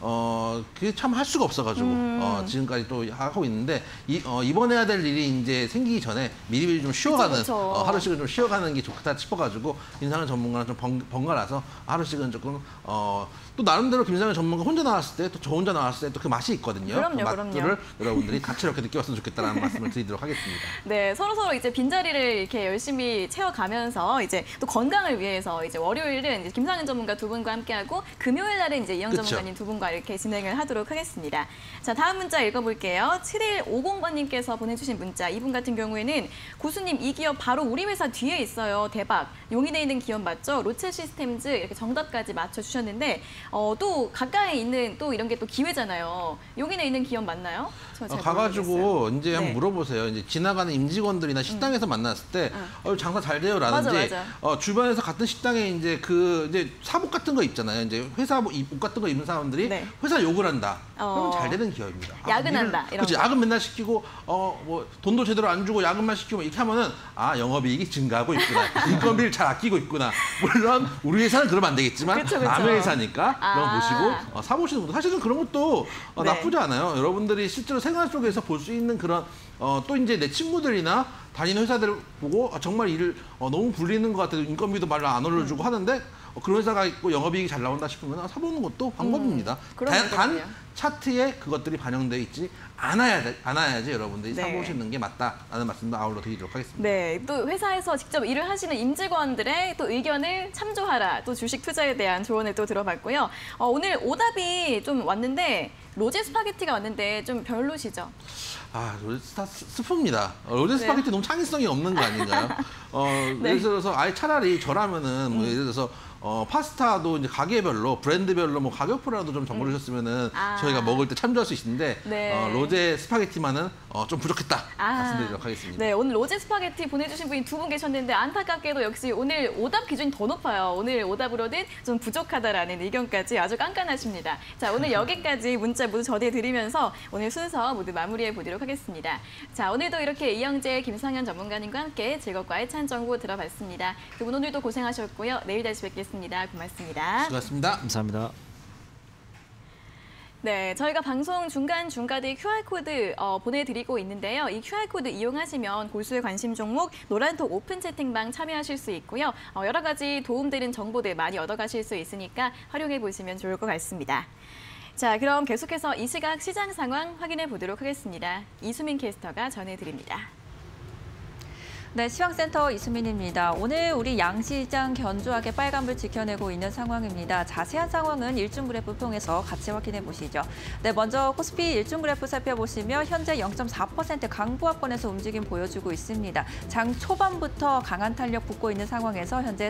어 그게 참 할 수가 없어가지고 음. 어, 지금까지 또 하고 있는데 이, 어, 입원해야 될 일이 이제 생기기 전에 미리미리 좀 쉬어가는 그쵸, 그쵸. 어, 하루씩은 좀 쉬어가는 게 좋다 싶어가지고 김상현 전문가랑 좀 번, 번갈아서 하루씩은 조금 어, 또 나름대로 김상현 전문가 혼자 나왔을 때 또 저 혼자 나왔을 때 또 그 맛이 있거든요. 그럼요, 그 맛들을 그럼요. 여러분들이 같이 이렇게 느껴봤으면 좋겠다는 말씀을 드리도록 하겠습니다. 네, 서로 서로 이제 빈자리를 이렇게 열심히 채워가면서 이제 또 건강을 위해서 이제 월요일은 이제 김상현 전문가 두 분과 함께하고 금요일 날은 이제 이영 그쵸. 전문가님 두 분과 이렇게 진행을 하도록 하겠습니다. 자, 다음 문자 읽어볼게요. 칠일오공 번님께서 보내주신 문자 이분 같은 경우에는 고수님 이 기업 바로 우리 회사 뒤에 있어요. 대박. 용인에 있는 기업 맞죠? 로체 시스템즈 이렇게 정답까지 맞춰주셨는데 어, 또 가까이 있는 또 이런 게 또 기회잖아요. 용인에 있는 기업 맞나요? 저 어, 잘 가가지고 모르겠어요. 이제 네. 한번 물어보세요. 이제 지나가는 임직원들이나 식당에서 만났을 때 어, 장사 잘 돼요라든지 맞아, 맞아. 어, 주변에서 같은 식당에 이제 그 이제 사복 같은 거 입잖아요. 이제 회사 뭐 옷 같은 거 입는 사람들이 네. 회사 욕을 한다. 어. 그러면 잘 되는 기업입니다. 야근한다, 이런 그렇지. 거. 야근 맨날 시키고 어 뭐 돈도 제대로 안 주고 야근만 시키고 이렇게 하면은 아 영업이익이 증가하고 있구나. 인건비를 잘 아끼고 있구나. 물론 우리 회사는 그러면 안 되겠지만 그쵸, 그쵸. 남의 회사니까 아. 그런 거 보시고 어, 사보시는 분들 사실은 그런 것도 어, 네. 나쁘지 않아요. 여러분들이 실제로 생활 속에서 볼 수 있는 그런 어, 또 이제 내 친구들이나 다니는 회사들 보고 아, 정말 일을 어, 너무 불리는 것 같아도 인건비도 말로 안 올려주고 음. 하는데 어, 그런 회사가 있고 영업이익이 잘 나온다 싶으면 아, 사보는 것도 방법입니다. 음, 그럼요, 단, 단 그럼요. 차트에 그것들이 반영되어 있지 않아야 돼, 않아야지 여러분들이 네. 사보시는 게 맞다라는 말씀도 아울러 드리도록 하겠습니다. 네, 또 회사에서 직접 일을 하시는 임직원들의 또 의견을 참조하라. 또 주식 투자에 대한 조언을 또 들어봤고요. 어, 오늘 오답이 좀 왔는데 로제 스파게티가 왔는데 좀 별로시죠? 아, 로제 스타 스- 스프입니다. 어, 로제 네. 스파게티 너무 창의성이 없는 거 아닌가요? 어, 네. 예를 들어서 아예 차라리 저라면은 음. 뭐 예를 들어서 어, 파스타도 이제 가게별로 브랜드별로 뭐 가격표라도 좀 정보를 음. 주셨으면은 아. 저희가 먹을 때 참조할 수 있는데 네. 어, 로제 스파게티만은 어, 좀 부족했다 아. 말씀드리도록 하겠습니다. 네, 오늘 로제 스파게티 보내주신 분이 두 분 계셨는데 안타깝게도 역시 오늘 오답 기준이 더 높아요. 오늘 오답으로는 좀 부족하다라는 의견까지 아주 깐깐하십니다. 자, 오늘 여기까지 문자 모두 전해드리면서 오늘 순서 모두 마무리해 보도록 하겠습니다. 자, 오늘도 이렇게 이영재, 김상현 전문가님과 함께 즐겁고 알찬 정보 들어봤습니다. 두 분 오늘도 고생하셨고요. 내일 다시 뵙겠습니다. 고맙습니다. 수고하셨습니다. 감사합니다. 네, 저희가 방송 중간중간에 큐알코드 어, 보내드리고 있는데요. 이 큐알코드 이용하시면 골수의 관심 종목 노란톡 오픈 채팅방 참여하실 수 있고요. 어, 여러 가지 도움되는 정보들 많이 얻어가실 수 있으니까 활용해 보시면 좋을 것 같습니다. 자, 그럼 계속해서 이 시각 시장 상황 확인해 보도록 하겠습니다. 이수민 캐스터가 전해드립니다. 네, 시황센터 이수민입니다. 오늘 우리 양시장 견조하게 빨간불 지켜내고 있는 상황입니다. 자세한 상황은 일중 그래프 통해서 같이 확인해 보시죠. 네, 먼저 코스피 일중 그래프 살펴보시면 현재 영 점 사 퍼센트 강보합권에서 움직임 보여주고 있습니다. 장 초반부터 강한 탄력 붙고 있는 상황에서 현재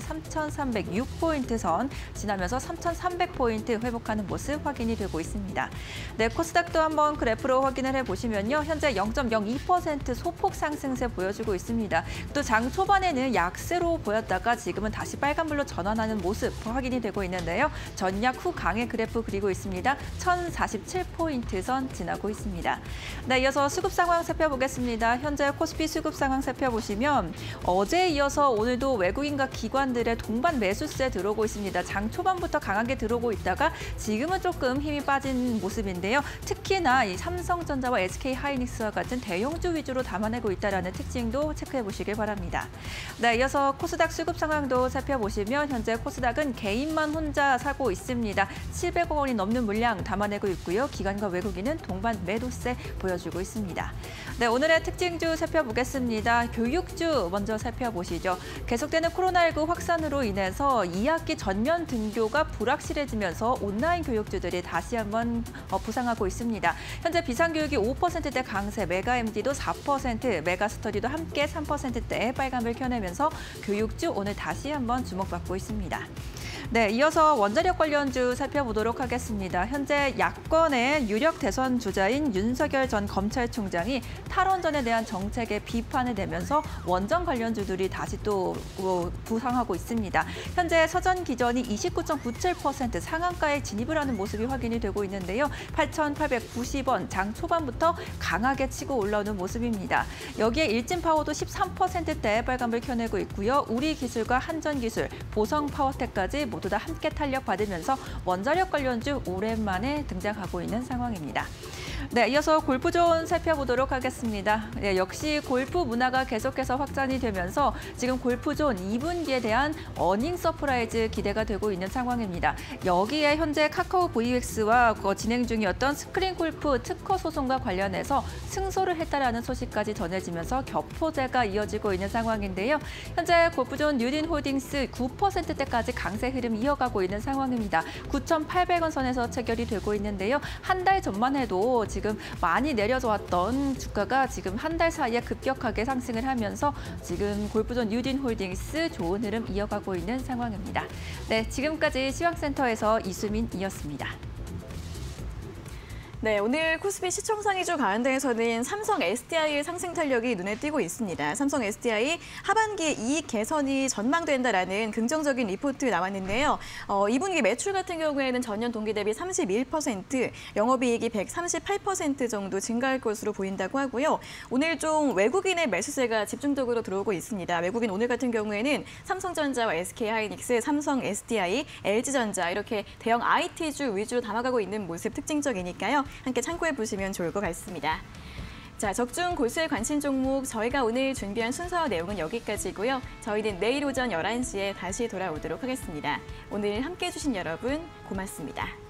삼천삼백육 포인트 선 지나면서 삼천삼백 포인트 회복하는 모습 확인이 되고 있습니다. 네, 코스닥도 한번 그래프로 확인을 해보시면요. 현재 영 점 영이 퍼센트 소폭 상승세 보여주고 있습니다. 또 장 초반에는 약세로 보였다가 지금은 다시 빨간불로 전환하는 모습 확인이 되고 있는데요. 전약 후 강의 그래프 그리고 있습니다. 천사십칠 포인트 선 지나고 있습니다. 네, 이어서 수급 상황 살펴보겠습니다. 현재 코스피 수급 상황 살펴보시면 어제에 이어서 오늘도 외국인과 기관들의 동반 매수세 들어오고 있습니다. 장 초반부터 강하게 들어오고 있다가 지금은 조금 힘이 빠진 모습인데요. 특히나 이 삼성전자와 에스케이하이닉스와 같은 대형주 위주로 담아내고 있다는 특징도 체크해 보시길 바랍니다. 네, 이어서 코스닥 수급 상황도 살펴보시면 현재 코스닥은 개인만 혼자 사고 있습니다. 칠백억 원이 넘는 물량 담아내고 있고요. 기관과 외국인은 동반 매도세 보여주고 있습니다. 네, 오늘의 특징주 살펴보겠습니다. 교육주 먼저 살펴보시죠. 계속되는 코로나십구 확산으로 인해서 이 학기 전면 등교가 불확실해지면서 온라인 교육주들이 다시 한번 부상하고 있습니다. 현재 비상교육이 오 퍼센트대 강세, 메가엠디도 사 퍼센트, 메가스터디도 함께 삼 퍼센트대에 빨간불 켜내면서 교육주 오늘 다시 한번 주목받고 있습니다. 네, 이어서 원자력 관련주 살펴보도록 하겠습니다. 현재 야권의 유력 대선 주자인 윤석열 전 검찰총장이 탈원전에 대한 정책에 비판을 내면서 원전 관련주들이 다시 또 부상하고 있습니다. 현재 서전 기전이 이십구 점 구칠 퍼센트 상한가에 진입을 하는 모습이 확인이 되고 있는데요. 팔천팔백구십 원 장 초반부터 강하게 치고 올라오는 모습입니다. 여기에 일진파워도 십삼 퍼센트대에 빨간불 켜내고 있고요. 우리기술과 한전기술, 보성파워텍까지 모두 다 함께 탄력받으면서 원자력 관련주 오랜만에 등장하고 있는 상황입니다. 네, 이어서 골프존 살펴보도록 하겠습니다. 네, 역시 골프 문화가 계속해서 확산이 되면서 지금 골프존 이 분기에 대한 어닝 서프라이즈 기대가 되고 있는 상황입니다. 여기에 현재 카카오 브이엑스와 진행 중이었던 스크린 골프 특허 소송과 관련해서 승소를 했다라는 소식까지 전해지면서 격포제가 이어지고 있는 상황인데요. 현재 골프존 뉴딘홀딩스 구 퍼센트대까지 강세 흐름 이어가고 있는 상황입니다. 구천팔백 원 선에서 체결이 되고 있는데요. 한 달 전만 해도 지금 많이 내려져 왔던 주가가 지금 한 달 사이에 급격하게 상승을 하면서 지금 골프존 뉴딘홀딩스 좋은 흐름 이어가고 있는 상황입니다. 네, 지금까지 시황센터에서 이수민이었습니다. 네, 오늘 코스피 시총상위주 가운데에서는 삼성 에스디아이의 상승 탄력이 눈에 띄고 있습니다. 삼성 에스디아이 하반기 이익 개선이 전망된다라는 긍정적인 리포트 나왔는데요. 어, 이 분기 매출 같은 경우에는 전년 동기 대비 삼십일 퍼센트, 영업이익이 백삼십팔 퍼센트 정도 증가할 것으로 보인다고 하고요. 오늘 좀 외국인의 매수세가 집중적으로 들어오고 있습니다. 외국인 오늘 같은 경우에는 삼성전자와 에스케이하이닉스, 삼성 에스디아이, 엘지전자 이렇게 대형 아이티주 위주로 담아가고 있는 모습 특징적이니까요. 함께 참고해 보시면 좋을 것 같습니다. 자, 적중 골수의 관심 종목 저희가 오늘 준비한 순서 내용은 여기까지고요. 저희는 내일 오전 열한 시에 다시 돌아오도록 하겠습니다. 오늘 함께해 주신 여러분 고맙습니다.